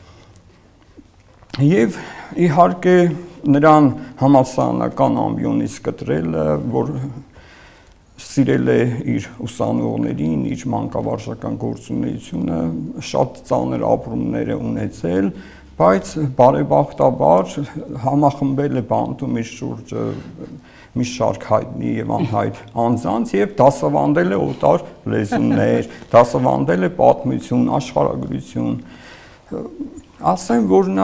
եւ իհարկե նրան համալսարանական ամբիոնից կտրելը որ սիրել է իր ուսանողներին իր մանկավարժական գործունեությունը շատ ծանր ապրումներ է ունեցել բայց բարեբախտաբար համախմբել է բանտում իր շուրջը մի շարք հայտնի եւ անհայտ անձանց եւ դասավանդել է օտար լեզուներ, դասավանդել է պատմություն, աշխարհագրություն։ Ասեմ, որ նա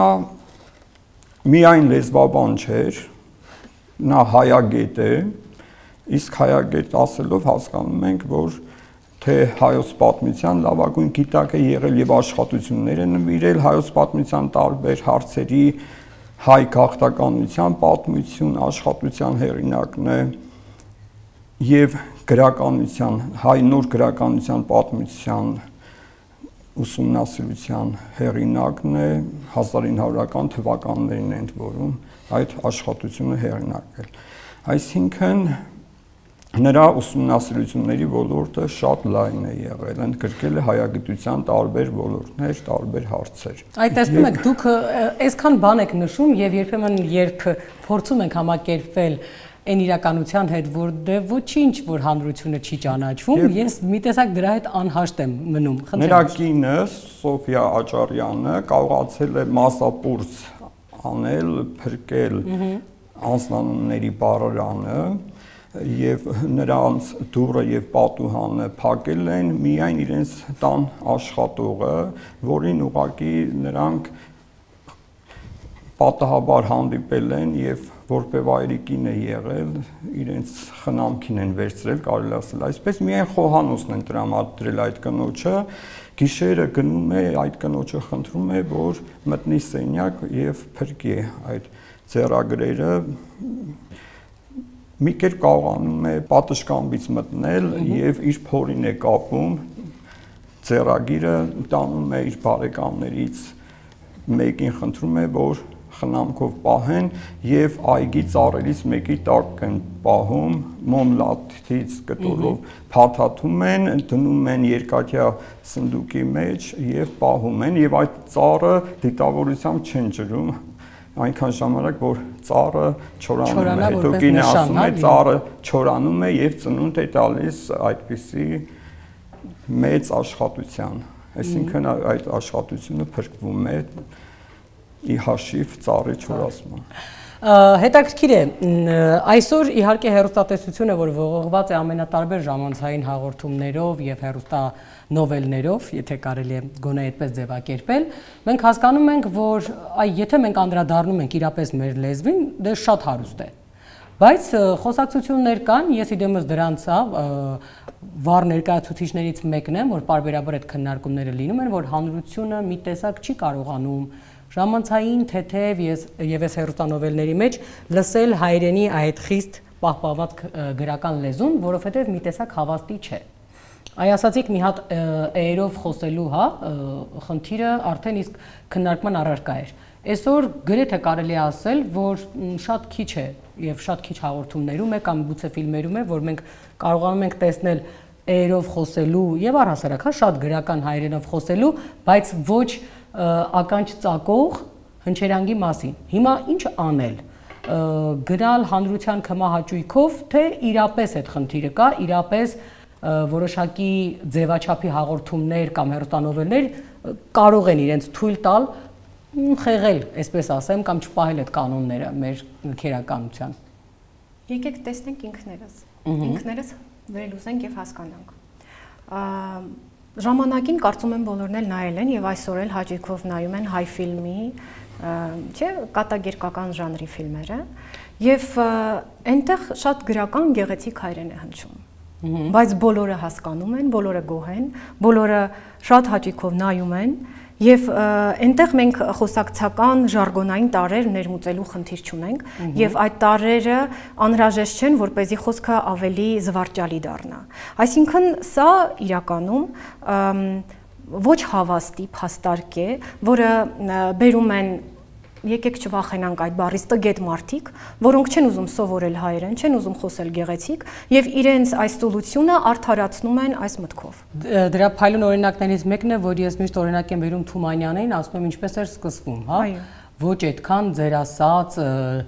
միայն լեզվաբան չէր, նա հայագետ է, իսկ հայագետ ասելով հասկանում ենք, որ թե հայոց պատմության լավագույն գիտակ է եղել եւ աշխատություններ է նվիրել հայոց պատմության տարբեր հարցերի հայ գաղթականության պատմություն աշխատության հեղինակն է եւ գրականության հայ նոր գրականության պատմության ուսումնասիրության հեղինակն է հազար ինը հարյուրական թվականներին ընդ որում այդ աշխատությունը հեղինակել այսինքն նրա ուսումնասիրությունների ոլորտը շատ լայն է եղել, ընդգրկել է հայագիտության տարբեր ոլորտներ, տարբեր հարցեր։ Այդ տեսնում եք, դուք այսքան բան եք նշում եւ երբեմն երբ փորձում ենք համակերպվել այն իրականության հետ, որ դե ոչինչ որ հանրությունը չի ճանաչվում, ես մի տեսակ դրա հետ անհաշտ եմ մնում։ Նրա կինը Սոֆիա Աճարյանը կարողացել է մասապուրց անել, փրկել անձնանունների բառարանը եւ նրանց դուռը եւ պատուհանը փակել են միայն իրենց տան աշխատողը, որին ուղղակի նրանք պատահաբար հանդիպել են եւ որպես այրիկին է եղել, իրենց խնամքին են վերցրել, կարելի ասել այսպես, միայն խոհանոցն են տրամադրել այդ կնոջը, գիշերը գնում է այդ կնոջը խնդրում է, որ մտնի սենյակ եւ փրկի այդ ձեռագրերը մի կերպ կարողանում է պատշգամբից մտնել եւ իր փորին է կապում ձեռագիրը տանում է իր բարեկամներից մեկին խնդրում է որ խնամքով պահեն եւ այգի ծառերից մեկի տակ են պահում մոմ լաթից կտորով փաթաթում են դնում են երկաթյա սնդուկի մեջ եւ պահում են եւ այդ ծառը դիտավորությամբ չեն ջրում այնքան ժամանակ որ ծառը չորանում է հետո կինը ասում է ծառը չորանում է եւ ծնունդ է տալիս այդպիսի մեծ աշխատության այսինքն այդ աշխատությունը փրկվում է ի հաշիվ ծառի չորացման Հետաքրքիր է այսօր իհարկե հեռուստատեսությունը որ ողողված է ամենատարբեր ժամանցային հաղորդումներով եւ հեռուստա նովելներով, եթե կարելի է գոնե այդպես ձևակերպել, մենք հասկանում ենք, որ այ եթե մենք անդրադառնում ենք իրապես մեր լեզվին, դե շատ հարուստ է։ Բայց խոսակցություններ կան, ես իդեմս դրանց վառ ներկայացուցիչներից մեկն եմ, որ պարբերաբար այդ քննարկումները լինում են, որ հանրությունը մի տեսակ չի կարողանում ժամանցային թեթև եւ այս հեռուստանովելների մեջ լսել հայրենի այդ խիստ պահպանված գրական լեզուն, որովհետեւ մի տեսակ հավաստի չէ։ Այ ասացիք մի հատ էերով խոսելու, հա, խնդիրը արդեն իսկ քննարկման առարկա էր։ Այսօր գրեթե կարելի է ասել, որ շատ քիչ է եւ շատ քիչ հաղորդումներում է կամ գուցե ֆիլմերում է, որ մենք կարողանում ենք տեսնել էերով խոսելու եւ առհասարակ հա շատ գրական հայերենով խոսելու, բայց ոչ ականջ ծակող հնչերանգի մասին։ Հիմա ինչ անել։ Գնալ հանրության քմահաճույքով, թե իրապես այդ խնդիրը կա, իրապես որոշակի ձևաչափի հաղորդումներ կամ հեռուստանովելներ կարող են իրենց թույլ տալ խեղել, այսպես ասեմ, կամ չպահել այդ կանոնները մեր քերականության։ Եկեք տեսնենք ինքներս։ Ինքներս վերելուզենք եւ հասկանանք։ Ժամանակին կարծում եմ բոլորն էլ նայել են եւ այսօր էլ հաճույքով նայում են հայ ֆիլմի, չէ, կատակերգական ժանրի ֆիլմերը եւ այնտեղ շատ գրական գեղեցիկ հայրեն է հնչում։ Բայց բոլորը հասկանում են, բոլորը գոհ են, բոլորը շատ հաճույքով նայում են եւ այնտեղ մենք խոսակցական ժարգոնային տարրեր ներմուծելու խնդիր չունենք եւ այդ տարրերը անհրաժեշտ չեն, որպեսզի խոսքը ավելի զվարճալի դառնա։ Այսինքն սա իրականում ոչ հավաստի փաստարկ է, որը բերում են եկեք չվախենանք այդ բառից տգետ մարդիկ, որոնք չեն ուզում սովորել հայերեն, չեն ուզում խոսել գեղեցիկ եւ իրենց այս ծուլությունը արդարացնում են այս մտքով։ Դրա փայլուն օրինակներից մեկն է, որ ես միշտ օրինակ եմ վերում Թումանյանին, ասում եմ ինչպես էր սկսվում, հա։ Ոչ այդքան ձեր ասած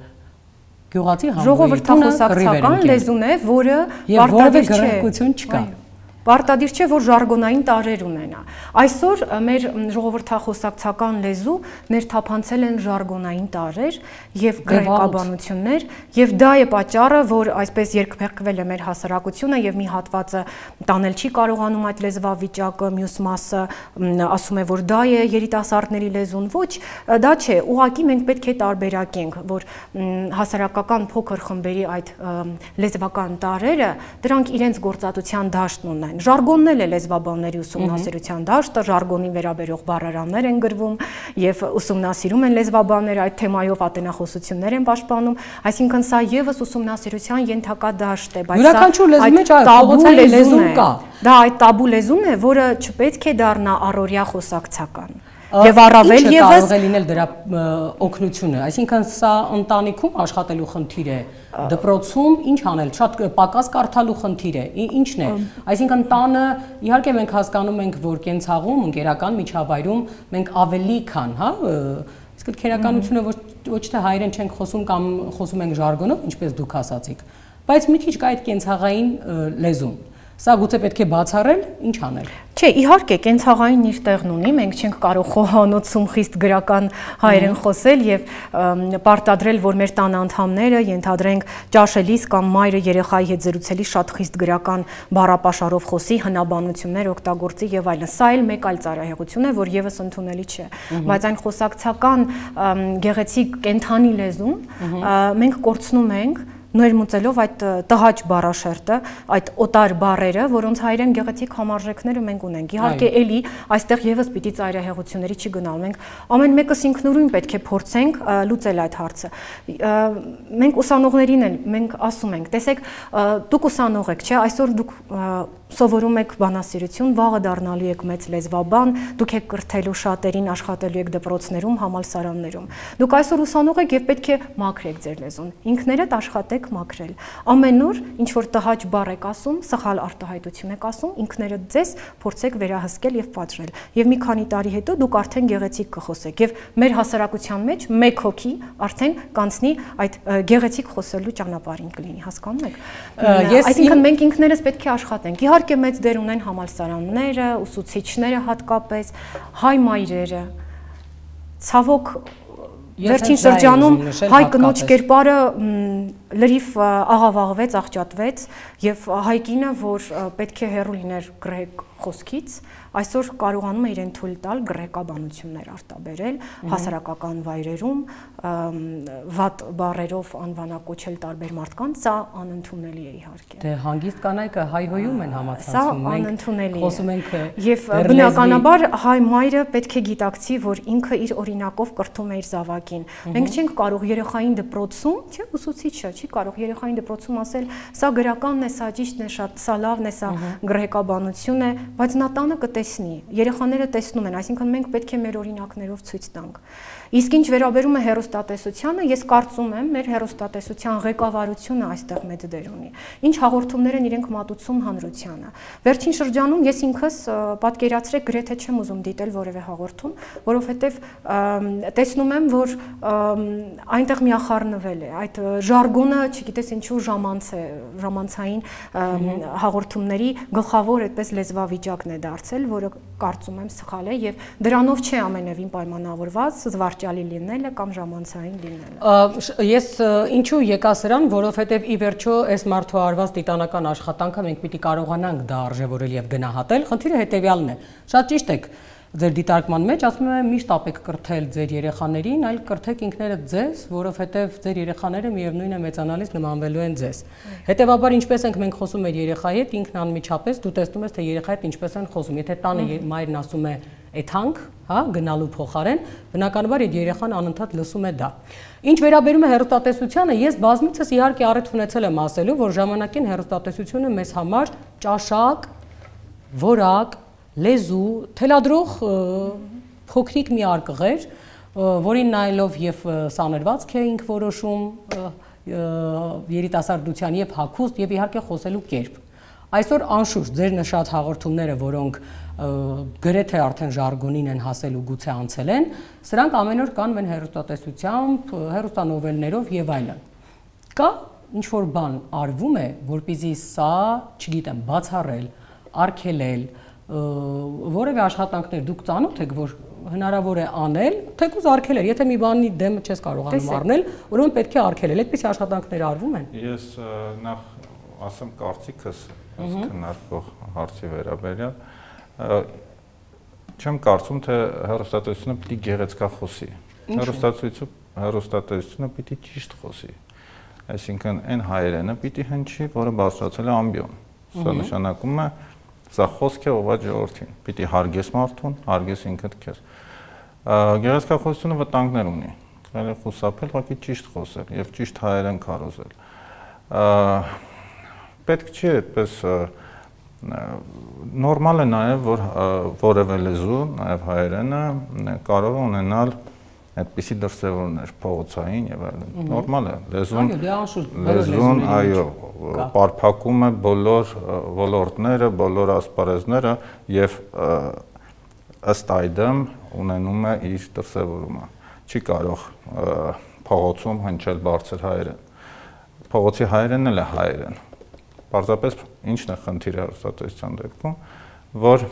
գյուղացի համույթը ժողովրդախոսակցական լեզուն է, որը պարտադիր գրականություն չկա։ Պարտադիր չէ, որ ժարգոնային տարրեր ունենա։ Այսօր մեր ժողովրդախոսակցական լեզու ներթափանցել են ժարգոնային տարրեր եւ գրականություններ, եւ դա է պատճառը, որ այսպես երկփեղկվել է մեր հասարակությունը եւ մի հատվածը տանել չի կարողանում այդ լեզվավիճակը, մյուս մասը ասում է, որ դա է երիտասարդների լեզուն։ Ոչ, դա չէ, ուղղակի մենք պետք է տարբերակենք, որ հասարակական փոքր խմբերի այդ լեզվական տարրերը, դրանք իրենց գործածության դաշտն ունեն։ Ժարգոնն էլ է լեզվաբանների ուսումնասիրության դաշտը, ժարգոնին վերաբերող բառարաններ են գրվում եւ ուսումնասիրում են լեզվաբանները, այդ թեմայով ատենախոսություններ են պաշտպանում, այսինքն սա եւս ուսումնասիրության ենթակա դաշտ է, բայց սա տաբու լեզուն կա։ Դա այդ տաբու լեզուն է, որը չպետք է դառնա առօրյա խոսակցական։ Եվ առավել եւս կարող է լինել դրա օգնությունը, այսինքն սա ընտանիքում աշխատելու խնդիր է, դպրոցում ինչ անել, շատ պակաս կարդալու խնդիր է, ինչն է։ Այսինքն տանը իհարկե մենք հասկանում ենք, որ կենցաղում, ընկերական միջավայրում մենք ավելի քան, հա, իսկ քերականությունը ոչ թե հայերեն չենք խոսում կամ խոսում ենք ժարգոնով, ինչպես դուք ասացիք, բայց մի քիչ կա այդ կենցաղային լեզուն։ Սա գուցե պետք է բացառել, ինչ անել։ Չէ, իհարկե, կենցաղային իր տեղն ունի, մենք չենք կարող խոհանոցում խիստ գրական հայերեն խոսել եւ պարտադրել, որ մեր տան անդամները ենթադրենք ճաշելիս կամ մայրը երեխայի հետ զրուցելիս շատ խիստ գրական բառապաշարով խոսի, հնաբանություններ օգտագործի եւ այլն։ Սա էլ մեկ այլ ծառայողություն է, որ եւս ընդունելի չէ։ Բայց այն խոսակցական գեղեցիկ կենթանի լեզուն մենք կորցնում ենք ներմուծելով այդ տհաճ բառաշերտը, այդ օտար բառերը, որոնց հայերեն գեղեցիկ համարժեքները մենք ունենք։ Իհարկե, էլի այստեղ եւս պիտի ծայրահեղությունների չգնալ։ Մենք ամեն մեկս ինքնուրույն պետք է փորձենք լուծել այդ հարցը։ Մենք ուսանողներին էլ մենք ասում ենք, տեսեք, դուք ուսանող եք, չէ՞, այսօր դուք սովորում եք բանասիրություն, վաղը դառնալու եք մեծ լեզվաբան, դուք եք կրթելու շատերին, աշխատելու եք դպրոցներում, համալսարաններում։ Դուք այսօր ուսանող եք եւ պետք է մաքրեք ձեր լեզուն։ Ինքներդ աշխատեք մաքրել։ Ամեն օր ինչ որ տհաճ բառ եք ասում, սխալ արտահայտություն եք ասում, ինքներդ ձեզ փորձեք վերահսկել եւ պատժել։ Եվ մի քանի տարի հետո դուք արդեն գեղեցիկ կխոսեք եւ մեր հասարակության մեջ մեկ հոգի արդեն կանցնի այդ գեղեցիկ խոսելու ճանապարհին կլինի, հասկանում եք։ Այսինքն մենք ինքներս պետք է աշխատենք։ Իհարկե մեծ դեր ունեն համալսարանները, ուսուցիչները հատկապես, հայ մայրերը։ Ցավոք վերջին շրջանում հայ կնոջ կերպարը լրիվ աղավաղվեց, աղճատվեց եւ հայ կինը, որ պետք է հեռու լիներ գրեկ խոսքից, այսօր կարողանում է իրեն թույլ տալ գրեկաբանություններ արտաբերել հասարակական վայրերում, վատ բառերով անվանակոչել տարբեր մարդկանց, սա անընդունելի է իհարկե։ Դե հանգիստ կանայքը հայհոյում են համացանցում, մենք անընդունելի խոսում ենք եւ բնականաբար հայ մայրը պետք է գիտակցի, որ ինքը իր օրինակով կրթում է իր զավակին։ Մենք չենք կարող երեխային դպրոցում, չէ, ուսուցիչը չի կարող երեխային դպրոցում ասել, սա գրականն է, սա ճիշտն է, շատ սա լավն է, սա գրեհկաբանություն է, բայց նա տանը կտեսնի։ Երեխաները տեսնում են, այսինքն մենք պետք է մեր օրինակներով ցույց տանք։ Իսկ ինչ վերաբերում է հեռուստատեսությանը, ես կարծում եմ, մեր հեռուստատեսության ղեկավարությունը այստեղ մեծ դեր ունի։ Ինչ հաղորդումներ են իրենք մատուցում հանրությանը։ Վերջին շրջանում ես ինքս պատկերացրեք գրեթե չեմ ուզում դիտել որևէ հաղորդում, որովհետև տեսնում եմ, որ այնտեղ միախառնվել է, այդ ժարգոնը, չգիտես ինչու ժամանց է, ժամանցային հաղորդումների գլխավոր այդպես լեզվավիճակն է դարձել, որը կարծում եմ սխալ է եւ դրանով չի ամենևին պայմանավորված զվարճալի լինելը կամ ժամանցային լինելը։ Ես ինչու եկա սրան, որովհետեւ ի վերջո այս մարդու արված տիտանական աշխատանքը մենք պիտի կարողանանք դա արժևորել եւ գնահատել։ Խնդիրը հետեւյալն է։ Շատ ճիշտ եք ձեր դիտարկման մեջ ասում եմ միշտ ապեք կրթել ձեր երեխաներին, այլ կրթեք ինքներդ ձեզ, որովհետև ձեր երեխաները միևնույն է մեծանալիս նմանվելու են ձեզ։ Հետևաբար ինչպես ենք մենք խոսում մեր երեխայի հետ, ինքն անմիջապես դու տեսնում ես թե երեխայի հետ ինչպես են խոսում։ Եթե տանը մայրն ասում է «էթանք», հա, գնալու փոխարեն, բնականաբար այդ երեխան անընդհատ լսում է դա։ Ինչ վերաբերում է հեռուստատեսությանը, ես բազմիցս իհարկե առիթ ունեցել եմ ասելու, որ ժամանակին հեռուստատեսությունը մեզ համար ճաշակ, որակ, լեզու, թելադրող փոքրիկ մի արկղեր, որին նայելով եւ սանրվածք էինք որոշում երիտասարդության եւ հագուստ եւ իհարկե խոսելու կերպ։ Այսօր անշուշտ ձեր նշած հաղորդումները, որոնք գրեթե արդեն ժարգոնին են հասել ու գուցե անցել են, սրանք ամեն օր կան մեն հեռուստատեսությամբ, հեռուստանովելներով եւ այլն։ Կա ինչ որ բան արվում է, որպեսզի սա, չգիտեմ, բացառել, արգելել, որևէ աշխատանքներ դուք ծանոթ եք, որ հնարավոր է անել, թեկուզ արգելել, եթե մի բանի դեմը չես կարողանում առնել, ուրեմն պետք է արգելել, այդպիսի աշխատանքներ արվում են։ Ես նախ ասեմ կարծիքս քննարկվող հարցի վերաբերյալ, չեմ կարծում, թե հեռուստատեսությունը պիտի գեղեցկախոսի։ Հեռուստատեսությունը պիտի ճիշտ խոսի։ Այսինքն այն հայերենը պիտի հնչի, որը բարձրացել է ամբիոն։ Սա նշանակում է սա խոսք է ով ժողովրդին, պիտի հարգես մարդուն, հարգես ինքդ քեզ։ Գեղեցկախոսությունը վտանգներ ունի, կարելի է խուսափել, ուղղակի ճիշտ խոսել եւ ճիշտ հայերեն քարոզել։ Պետք չի այդպես նորմալ է նաեւ, որ որևէ լեզու, նաեւ հայերենը կարող է ունենալ այդպիսի դրսևորներ փողոցային եւ այլն։ Նորմալ է, լեզուն, լեզուն, այո, պարփակում է բոլոր ոլորտները, բոլոր ասպարեզները եւ ըստ այդմ ունենում է իր դրսևորումը։ Չի կարող փողոցում հնչել բարձր հայերեն։ Փողոցի հայերենն էլ է հայերեն։ Պարզապես ինչն է խնդիրը հեռուստատեսության դեպքում, որ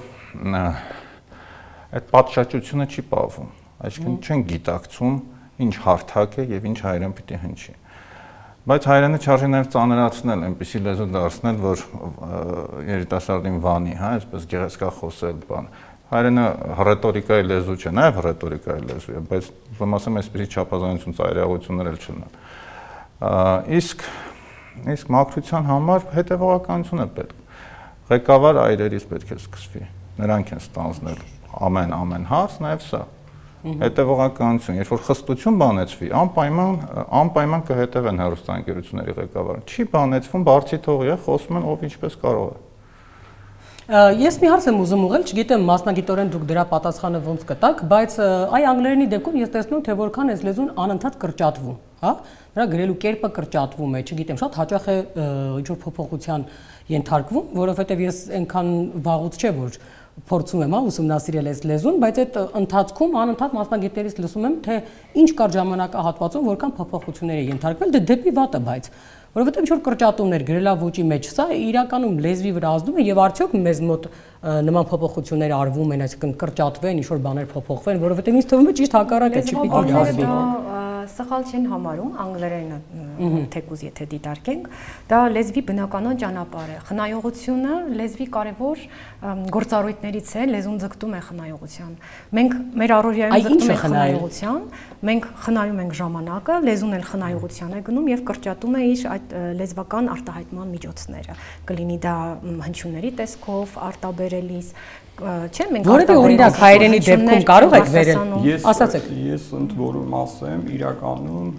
այդ պատշաճությունը չի պահվում, այսինքն չեն գիտակցում ինչ հարթակ է եւ ինչ հայերեն պիտի հնչի։ Բայց հայերենը չարժի նաեւ ծանրացնել, այնպիսի լեզու դարձնել, որ երիտասարդին վանի, հա, այսպես գեղեցկախոսել բան։ Հայերենը ռետորիկայի լեզու չէ, նաեւ ռետորիկայի լեզու է, բայց ում ասեմ, այսպիսի չափազանցություն ծայրահեղություններ էլ չունեն։ Իսկ իսկ մաքրության համար հետևողականություն է պետք։ Ղեկավար այրերից պետք է սկսվի։ Նրանք են ստանձնել ամեն ամեն հարց, նաեւ սա։ Հետևողականություն, երբ որ խստություն բանեցվի, անպայման անպայման կհետևեն հեռուստաընկերությունների ղեկավարին։ Չի բանեցվում, բարձի թողի է, խոսում են ով ինչպես կարող է։ Ես մի հարց եմ ուզում ուղղել, չգիտեմ մասնագիտորեն դուք դրա պատասխանը ոնց կտաք, բայց այ անգլերենի դեպքում ես տեսնում թե որքան այս լեզուն անընդհատ կրճատվում, հա? Նրա գրելու կերպը կրճատվում է, չգիտեմ, շատ հաճախ է ինչ որ փոփոխության ենթարկվում, որովհետև ես այնքան վաղուց չէ որ փորձում եմ ուսումնասիրել այս լեզուն, բայց այդ ընթացքում անընդհատ մասնագետներից լսում եմ, թե ինչ կար ժամանակահատվածում, որքան փոփոխություններ է ենթարկվել, դե դեպի վատը, բայց որովհետև ինչ որ կրճատումներ գրելավոճի մեջ, սա իրականում լեզվի վրա ազդում է եւ արդյոք մեզ մոտ նման փոփոխություններ արվում են, այսինքն կրճատվեն, ինչ որ բաներ փոփոխվեն, որովհետև ինձ թվում է ճիշտ հակառակը չպիտի դառնի։ Սխալ չեն համարում անգլերենը, թեկուզ եթե դիտարկենք, դա լեզվի բնականon ճանապարհ է։ Խնայողությունը լեզվի կարևոր գործառույթներից է, լեզուն ձգտում է խնայողության։ Մենք մեր առօրյայում ձգտում ենք խնայողության, մենք խնայում ենք ժամանակը, լեզուն էլ խնայողության է գնում եւ կրճատում է իր այդ լեզվական արտահայտման միջոցները։ Կլինի դա հնչյունների տեսքով, արտաբերելիս, չէ՞ մենք որևէ օրինակ հայերենի դեպքում կարող եք վերել։ Ասացեք։ Ես ընդ որում ասեմ, իրականում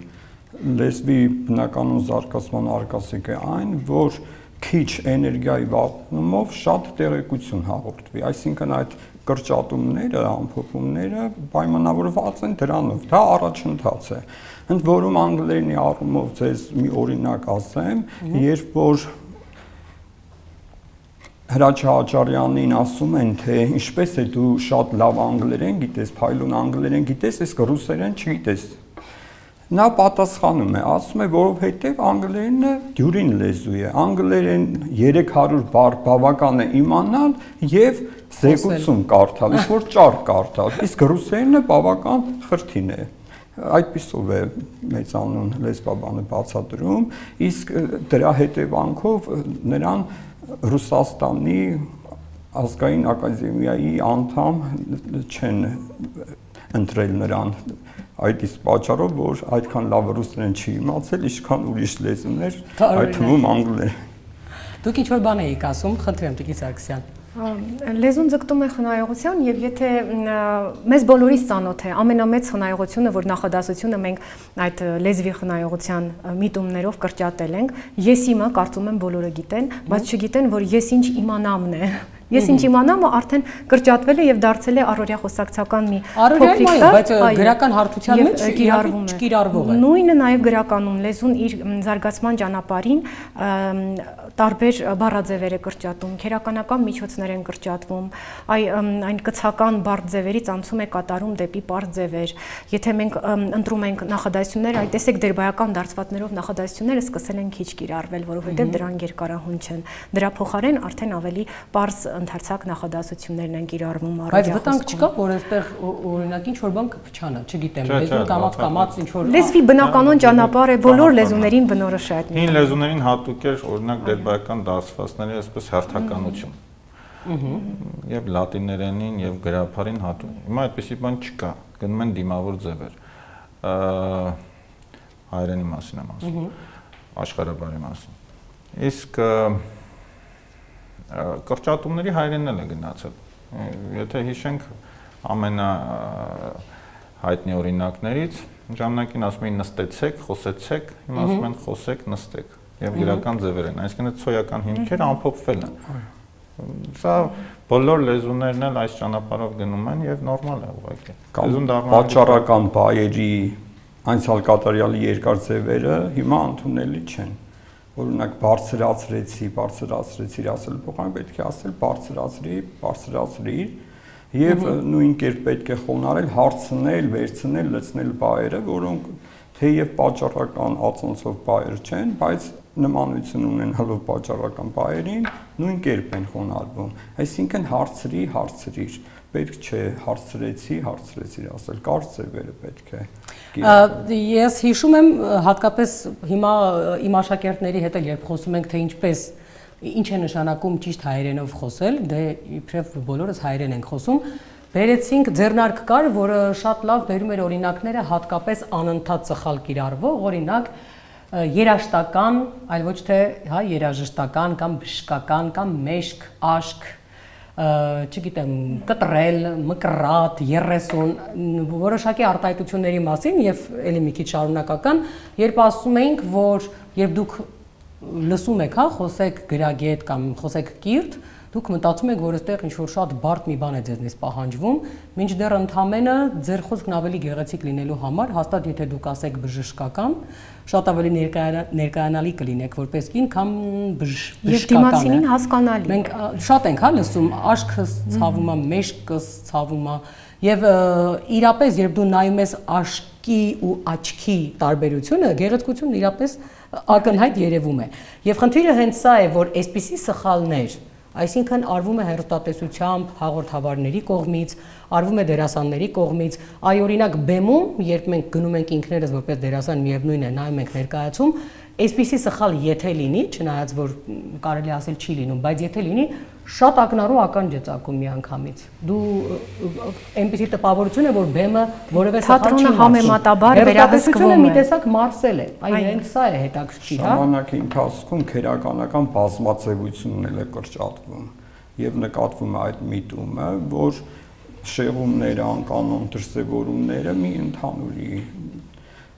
լեզվի բնականոն զարգացման արգասիք է այն, որ քիչ էներգիայի վատնումով շատ տեղեկություն հաղորդվի, այսինքն այդ կրճատումները, ամփոփումները պայմանավորված են դրանով, դա առաջընթաց է։ Ընդ որում անգլերենի առումով ձեզ մի օրինակ ասեմ, երբ որ Հրաչյա Աճարյանին ասում են, թե ինչպես է դու շատ լավ անգլերեն գիտես, փայլուն անգլերեն գիտես, իսկ ռուսերեն չգիտես։ Նա պատասխանում է, ասում է, որովհետև անգլերենը դյուրին լեզու է, անգլերեն երեք հարյուր բառ բավական է իմանալ եւ զեկուցում կարդալ, իսկ որ ճար կարդալ, իսկ ռուսերենը բավական խրթին է։ Այդպիսով է մեծանուն լեզվաբանը բացատրում, իսկ դրա հետևանքով նրան Ռուսաստանի ազգային ակադեմիայի անդամ չեն ընտրել նրան այդ իսկ պատճառով, որ այդքան լավ ռուսերեն չի իմացել, ինչքան ուրիշ լեզուներ, այդ թվում անգլերեն։ Դուք ինչ-որ բան էիք ասում, խնդրեմ Տիկին Սարգսյան։ Լեզուն ձգտում է խնայողության եւ եթե մեզ բոլորիս ծանոթ է ամենամեծ խնայողությունը, որ նախադասությունը մենք այդ լեզվի խնայողության միտումներով կրճատել ենք, ես իմը կարծում եմ բոլորը գիտեն, բայց չգիտեն, որ ես ինչ իմանամն է։ Ես ինչ իմանամ, արդեն կրճատվել է եւ դարձել է առօրյա խոսակցական մի փոքրիկ տեղ, բայց գրական հարթության մեջ չկիրառվող է։ Նույնը նաեւ գրականում լեզուն իր զարգացման ճանապարհին տարբեր բառաձևեր է կրճատում, քերականական միջոցներ են կրճատվում, այ այն կցական բառձևերից անցում է կատարում դեպի բառձևեր։ Եթե մենք ընտրում ենք նախադասություններ, այ տեսեք դերբայական դարձվածներով նախադասությունները սկսել են քիչ կիրառվել, որովհետեւ դրանք երկարահուն չեն։ Դրա փոխարեն արդեն ավելի པարզ ընդարձակ նախադասություններն են կիրառվում Բայց առօրյա վտանգ չկա, որ այստեղ օրինակ ինչ որ բան կփչանա, չգիտեմ, լեզուն կամած կամած ինչ որ լեզվի բնականոն ճանապարհ է, բոլոր լեզուներին բնորոշ է այդ։ Հին լեզուներին հատուկ էր օրինակ դերբայական դարձվածների այսպես հերթականություն։ Եվ լատիներենին եւ գրաբարին հատուկ։ Հիմա այդպեսի բան չկա, գնում են դիմավոր ձևեր։ Հայերենի մասին եմ ասում, աշխարհաբարի մասին։ Իսկ կրճատումների հայերենն էլ է գնացել։ Եթե հիշենք ամենա հայտնի օրինակներից, ժամանակին ասում էին նստեցեք, խոսեցեք, հիմա ասում են խոսեք, նստեք եւ գրական ձևեր են, այսինքն այդ սոյական հիմքերը ամփոփվել են։ Սա բոլոր լեզուներն էլ այս ճանապարհով գնում են եւ նորմալ է ուղղակի։ Լեզուն դառնում է պատճառական բայերի անցյալ կատարյալի երկար ձևերը հիմա ընդունելի չեն։ Օրինակ բարձրացրեցի, բարձրացրեցի ասել փոխարեն պետք է ասել բարձրացրի, բարձրացրիր եւ նույն կերպ պետք է խոնարհել, հարցնել, վերցնել, լցնել բայերը, որոնք թեև պատճառական ածանցով բայեր չեն, բայց նմանություն ունեն հլով պատճառական բայերին, նույն կերպ են խոնարհվում։ Այսինքն հարցրի, հարցրիր, պետք չէ հարցրեցի, հարցրեցիր ասել, կարճ ձևերը պետք է։ Ես հիշում եմ հատկապես հիմա իմ աշակերտների հետ էլ երբ խոսում ենք, թե ինչպես ինչ է նշանակում ճիշտ հայերենով խոսել, դե իբրև բոլորս հայերեն ենք խոսում, բերեցինք ձեռնարկ կար, որը շատ լավ բերում էր օրինակները հատկապես անընդհատ սխալ կիրառվող, օրինակ երաշտական, այլ ոչ թե հա երաժշտական կամ բժշկական կամ մեշք, աշք, չգիտեմ, կտրել, մկրատ, երեսուն, որոշակի արտահայտությունների մասին եւ ելի մի քիչ շարունակական, երբ ասում էինք, որ երբ դուք լսում եք, հա, խոսեք գրագետ կամ խոսեք կիրթ, դուք մտածում եք, որ այստեղ ինչ որ շատ բարդ մի բան է ձեզնից պահանջվում, մինչդեռ ընդհանրապես ձեր խոսքն ավելի գեղեցիկ լինելու համար, հաստատ եթե դուք ասեք բժշկական, շատ ավելի ներկայանալի կլինեք որպես կին, քան բժշկական։ Եվ դիմացինին հասկանալի։ Մենք շատ ենք հա լսում, աշկս ցավում է, մեշկս ցավում է, եւ իրապես երբ դու նայում ես աշկի ու աչքի տարբերությունը, գեղեցկությունն իրապես ակնհայտ երևում է։ Եվ խնդիրը հենց սա է, որ այսպիսի սխալներ, այսինքն արվում է հեռուստատեսությամբ, հաղորդավարների կողմից, արվում է դերասանների կողմից, այ օրինակ բեմում, երբ մենք գնում ենք ինքներս որպես դերասան, միևնույն է, նայում ենք ներկայացում, այսպիսի սխալ եթե լինի, չնայած որ կարելի ասել չի լինում, բայց եթե լինի, շատ ակնառու ականջ է ծակում միանգամից։ Դու այնպիսի տպավորություն է, որ բեմը որևէ սխալ չի համեմատաբար վերահսկվում է։ Մի տեսակ մարսել է, այ հենց սա է հետաքրքիր, հա։ Ժամանակի ընթացքում քերականական բազմացեվությունն էլ է կրճատվում եւ նկատվում է այդ միտումը, որ շեղումները, անկանոն դրսևորումները մի ընդհանուրի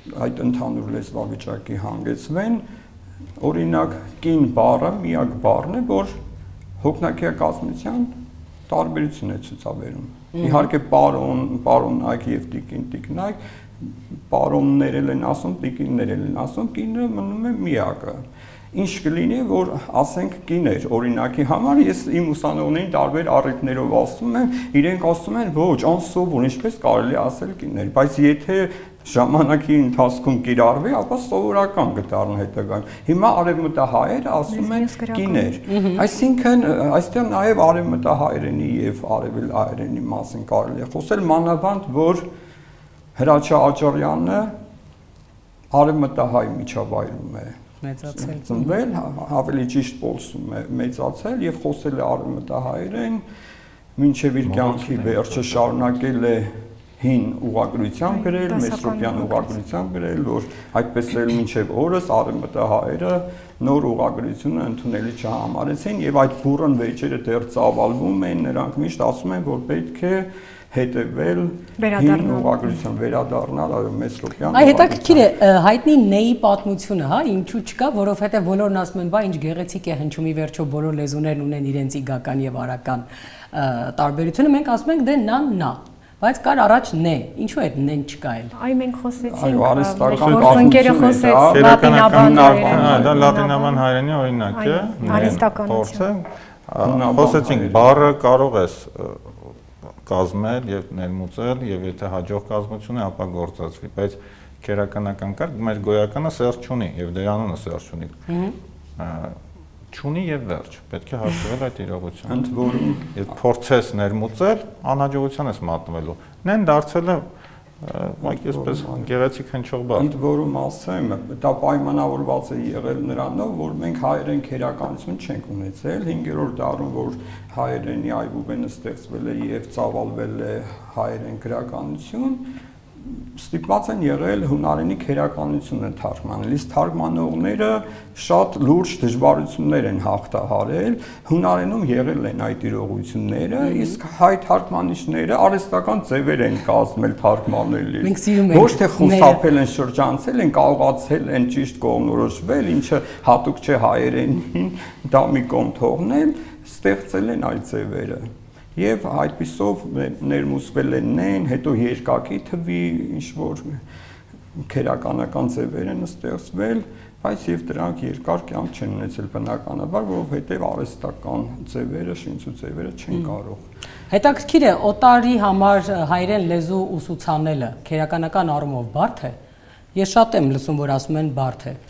այդ ընդհանուր լեզվավիճակի հանգեցվեն, օրինակ կին բառը միակ բառն է, որ հոգնակեակազմության տարբերություն է ցուցաբերում։ Իհարկե պարոն, պարոնայք եւ տիկին, տիկնայք, պարոններել են ասում, տիկիններել են ասում, կինը մնում է միակը։ Ինչ կլինի, որ ասենք կիներ, օրինակի համար ես իմ ուսանողներին տարբեր առիթներով ասում եմ, իրենք ասում են ոչ, անսովոր, ինչպես կարելի ասել կիներ, բայց եթե ժամանակի ընթացքում կիրառվի, ապա սովորական կդառնա հետագայում։ Հիմա արևմտահայերը ասում են կիներ։ Այսինքն այստեղ նաև արևմտահայերենի եւ արևելահայերենի մասին կարելի է խոսել, մանավանդ որ Հրաչյա Աճարյանը արևմտահայ միջավայրում է մեծացել, ծնվել, ավելի ճիշտ խոսում է մեծացել եւ խոսել է արևմտահայերեն, մինչեւ իր կյանքի վերջը շարունակել է հին ուղղագրությամբ գրել, մեսրոպյան ուղղագրությամբ գրել, որ այդպես էլ մինչև օրս արևմտահայերը նոր ուղղագրությունը ընդունելի չհամարեցին եւ այդ բուրըն վեճերը դեռ ծավալվում են, նրանք միշտ ասում են, որ պետք է հետևել հին ուղղագրության վերադառնալ այո մեսրոպյան։ Այ հետաքրքիր է հայտնի Նեի պատմությունը, հա, ինչու չկա, որովհետեւ բոլորն ասում են, բա ինչ գեղեցիկ է հնչումի վերջո բոլոր լեզուներն ունեն իրենց իգական եւ արական տարբերությունը, մենք ասում ենք դե նա նա բայց կար առաջ ն, ինչու է նեն չկա էլ։ Այ մենք խոսեցինք, այո, արհեստական գործընկերը խոսեց լատինաբան հայերեն, դա լատինաբան հայերենի օրինակ է, արհեստականություն։ Խոսեցինք, բառը կարող է կազմել եւ ներմուծել եւ եթե հաջող կազմություն է, ապա գործածվի, բայց քերականական կարգ մեր գոյականը սեր չունի եւ դեր անունը սեր չունի։ Չունի եւ վերջ, պետք է հաշտվել այդ իրողությունը։ Ընդ որում, եթե փորձես ներմուծել, անհաջողության ես մատնվելու։ Նեն դարձել է այսպես գեղեցիկ հնչող բառ։ Ընդ որում ասեմ, դա պայմանավորված է եղել նրանով, որ մենք հայերեն քերականություն չենք ունեցել, հինգերորդ դարում, որ հայերենի այբուբենը ստեղծվել է եւ ծավալվել է հայերեն գրականություն, ստիպված են եղել հունարենի քերականությունը թարգմանել, իսկ թարգմանողները շատ լուրջ դժվարություններ են հաղթահարել, հունարենում եղել են այդ իրողությունները, իսկ հայ թարգմանիչները արհեստական ձևեր են կազմել թարգմանելիս, ոչ թե խուսափել են, շրջանցել են, կարողացել են ճիշտ կողմնորոշվել, ինչը հատուկ չէ հայերենին, դա մի կողմ թողնել, ստեղծել են այդ ձևերը։ Եվ այդպիսով ներմուծվել են նեն, հետո երկակի թվի ինչ-որ քերականական ձևեր են ստեղծվել, բայց եւ դրանք երկար կյանք չեն ունեցել բնականաբար, որովհետեւ արհեստական ձևերը, շինծու ձևերը չեն կարող։ Հետաքրքիր է, օտարի համար հայերեն լեզու ուսուցանելը քերականական առումով բարդ է։ Ես շատ եմ լսում, որ ասում են բարդ է։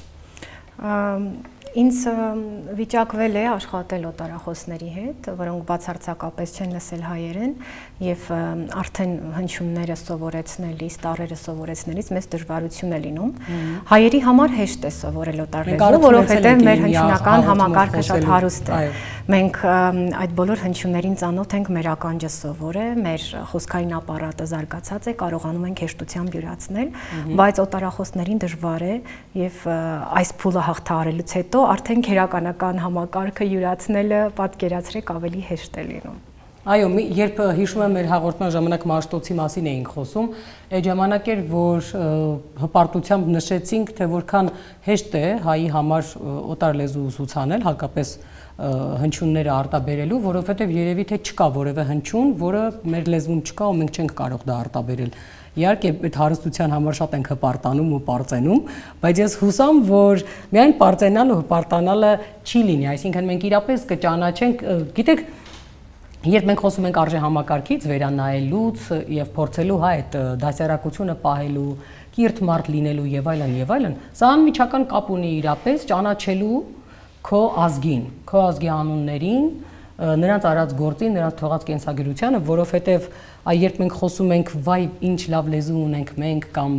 Ինձ վիճակվել է աշխատել օտարախոսների հետ, որոնք բացարձակապես չեն լսել հայերեն եւ արդեն հնչյունները սովորեցնելիս, տառերը սովորեցնելիս մեծ դժվարություն է լինում։ Հայերի համար հեշտ է սովորել օտար լեզու, որովհետեւ մեր հնչյունական համակարգը շատ հարուստ է։ Մենք այդ բոլոր հնչյուններին ծանոթ ենք, մեր ականջը սովոր է, մեր խոսքային ապարատը զարգացած է, կարողանում ենք հեշտությամբ յուրացնել, բայց օտարախոսներին դժվար է եւ այս փուլը հաղթահարելուց հետո արդեն քերականական համակարգը յուրացնելը պատկերացրեք ավելի հեշտ է լինում։ Այո, երբ հիշում եմ մեր հաղորդման ժամանակ Մաշտոցի մասին էինք խոսում, այդ ժամանակ էր, որ հպարտությամբ նշեցինք, թե որքան հեշտ է հայի համար օտար լեզու ուսուցանել, հատկապես հնչյունները արտաբերելու, որովհետև երևի թե չկա որևէ հնչյուն, որը մեր լեզվում չկա ու մենք չենք կարող դա արտաբերել։ Իհարկե, այդ հարստության համար շատ ենք հպարտանում ու պարծենում, բայց ես հուսամ, որ միայն պարծենալը ու հպարտանալը չի լինի, այսինքն մենք իրապես կճանաչենք, գիտեք, երբ մենք խոսում ենք արժե համակարգից, վերանայելուց եւ փորձելու հա այդ դասյարակությունը պահելու, կիրթ մարդ լինելու եւ այլն եւ այլն, սա անմիջական կապ ունի իրապես ճանաչելու քո ազգին, քո ազգի անուններին, նրանց արած գործին, նրանց թողած կենսագրությանը, որովհետև երբ մենք խոսում ենք վայ ինչ լավ լեզու ունենք մենք կամ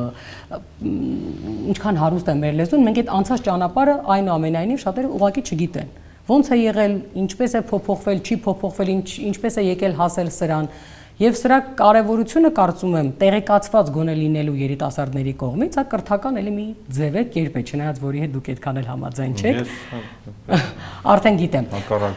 ինչքան հարուստ է մեր լեզուն, մենք այդ անցած ճանապարհը այնուամենայնիվ շատերը ուղղակի չգիտեն։ Ոնց է եղել, ինչպես է փոփոխվել, չի փոփոխվել, ինչպես է եկել հասել սրան։ Եվ սրա կարևորությունը կարծում եմ տեղեկացված գոնե լինելու երիտասարդների կողմից, հա կրթական էլի մի ձև է, կերպ է, չնայած որի հետ դուք այդքան էլ համաձայն չեք։ Արդեն գիտեմ։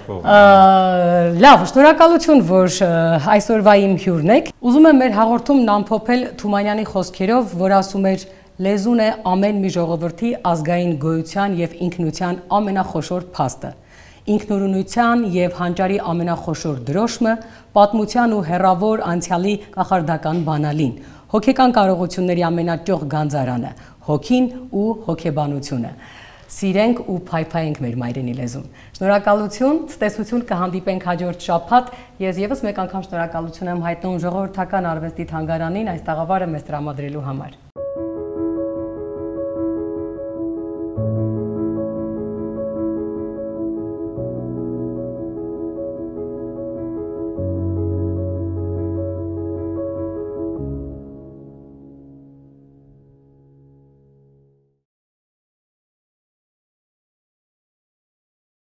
Լավ, շնորհակալություն, որ այսօրվա իմ հյուրն եք։ Ուզում եմ մեր հաղորդումն ամփոփել Թումանյանի խոսքերով, որ ասում էր Լեզուն է ամեն մի ժողովրդի ազգային գոյության եւ ինքնության ամենախոշոր փաստը։ Ինքնուրույնության եւ հանճարի ամենախոշոր դրոշմը պատմության ու հերավոր անցյալի կախարդական բանալին, հոգեկան կարողությունների ամենաճոխ գանձարանը, հոգին ու հոգեբանությունը։ Սիրենք ու փայփայենք մեր մայրենի լեզուն։ Շնորհակալություն, ցտեսություն, կհանդիպենք հաջորդ շաբաթ։ Ես եւս մեկ անգամ շնորհակալություն եմ հայտնում ժողովրդական արվեստի թանգարանին այս տաղավարը մեզ տրամադրելու համար։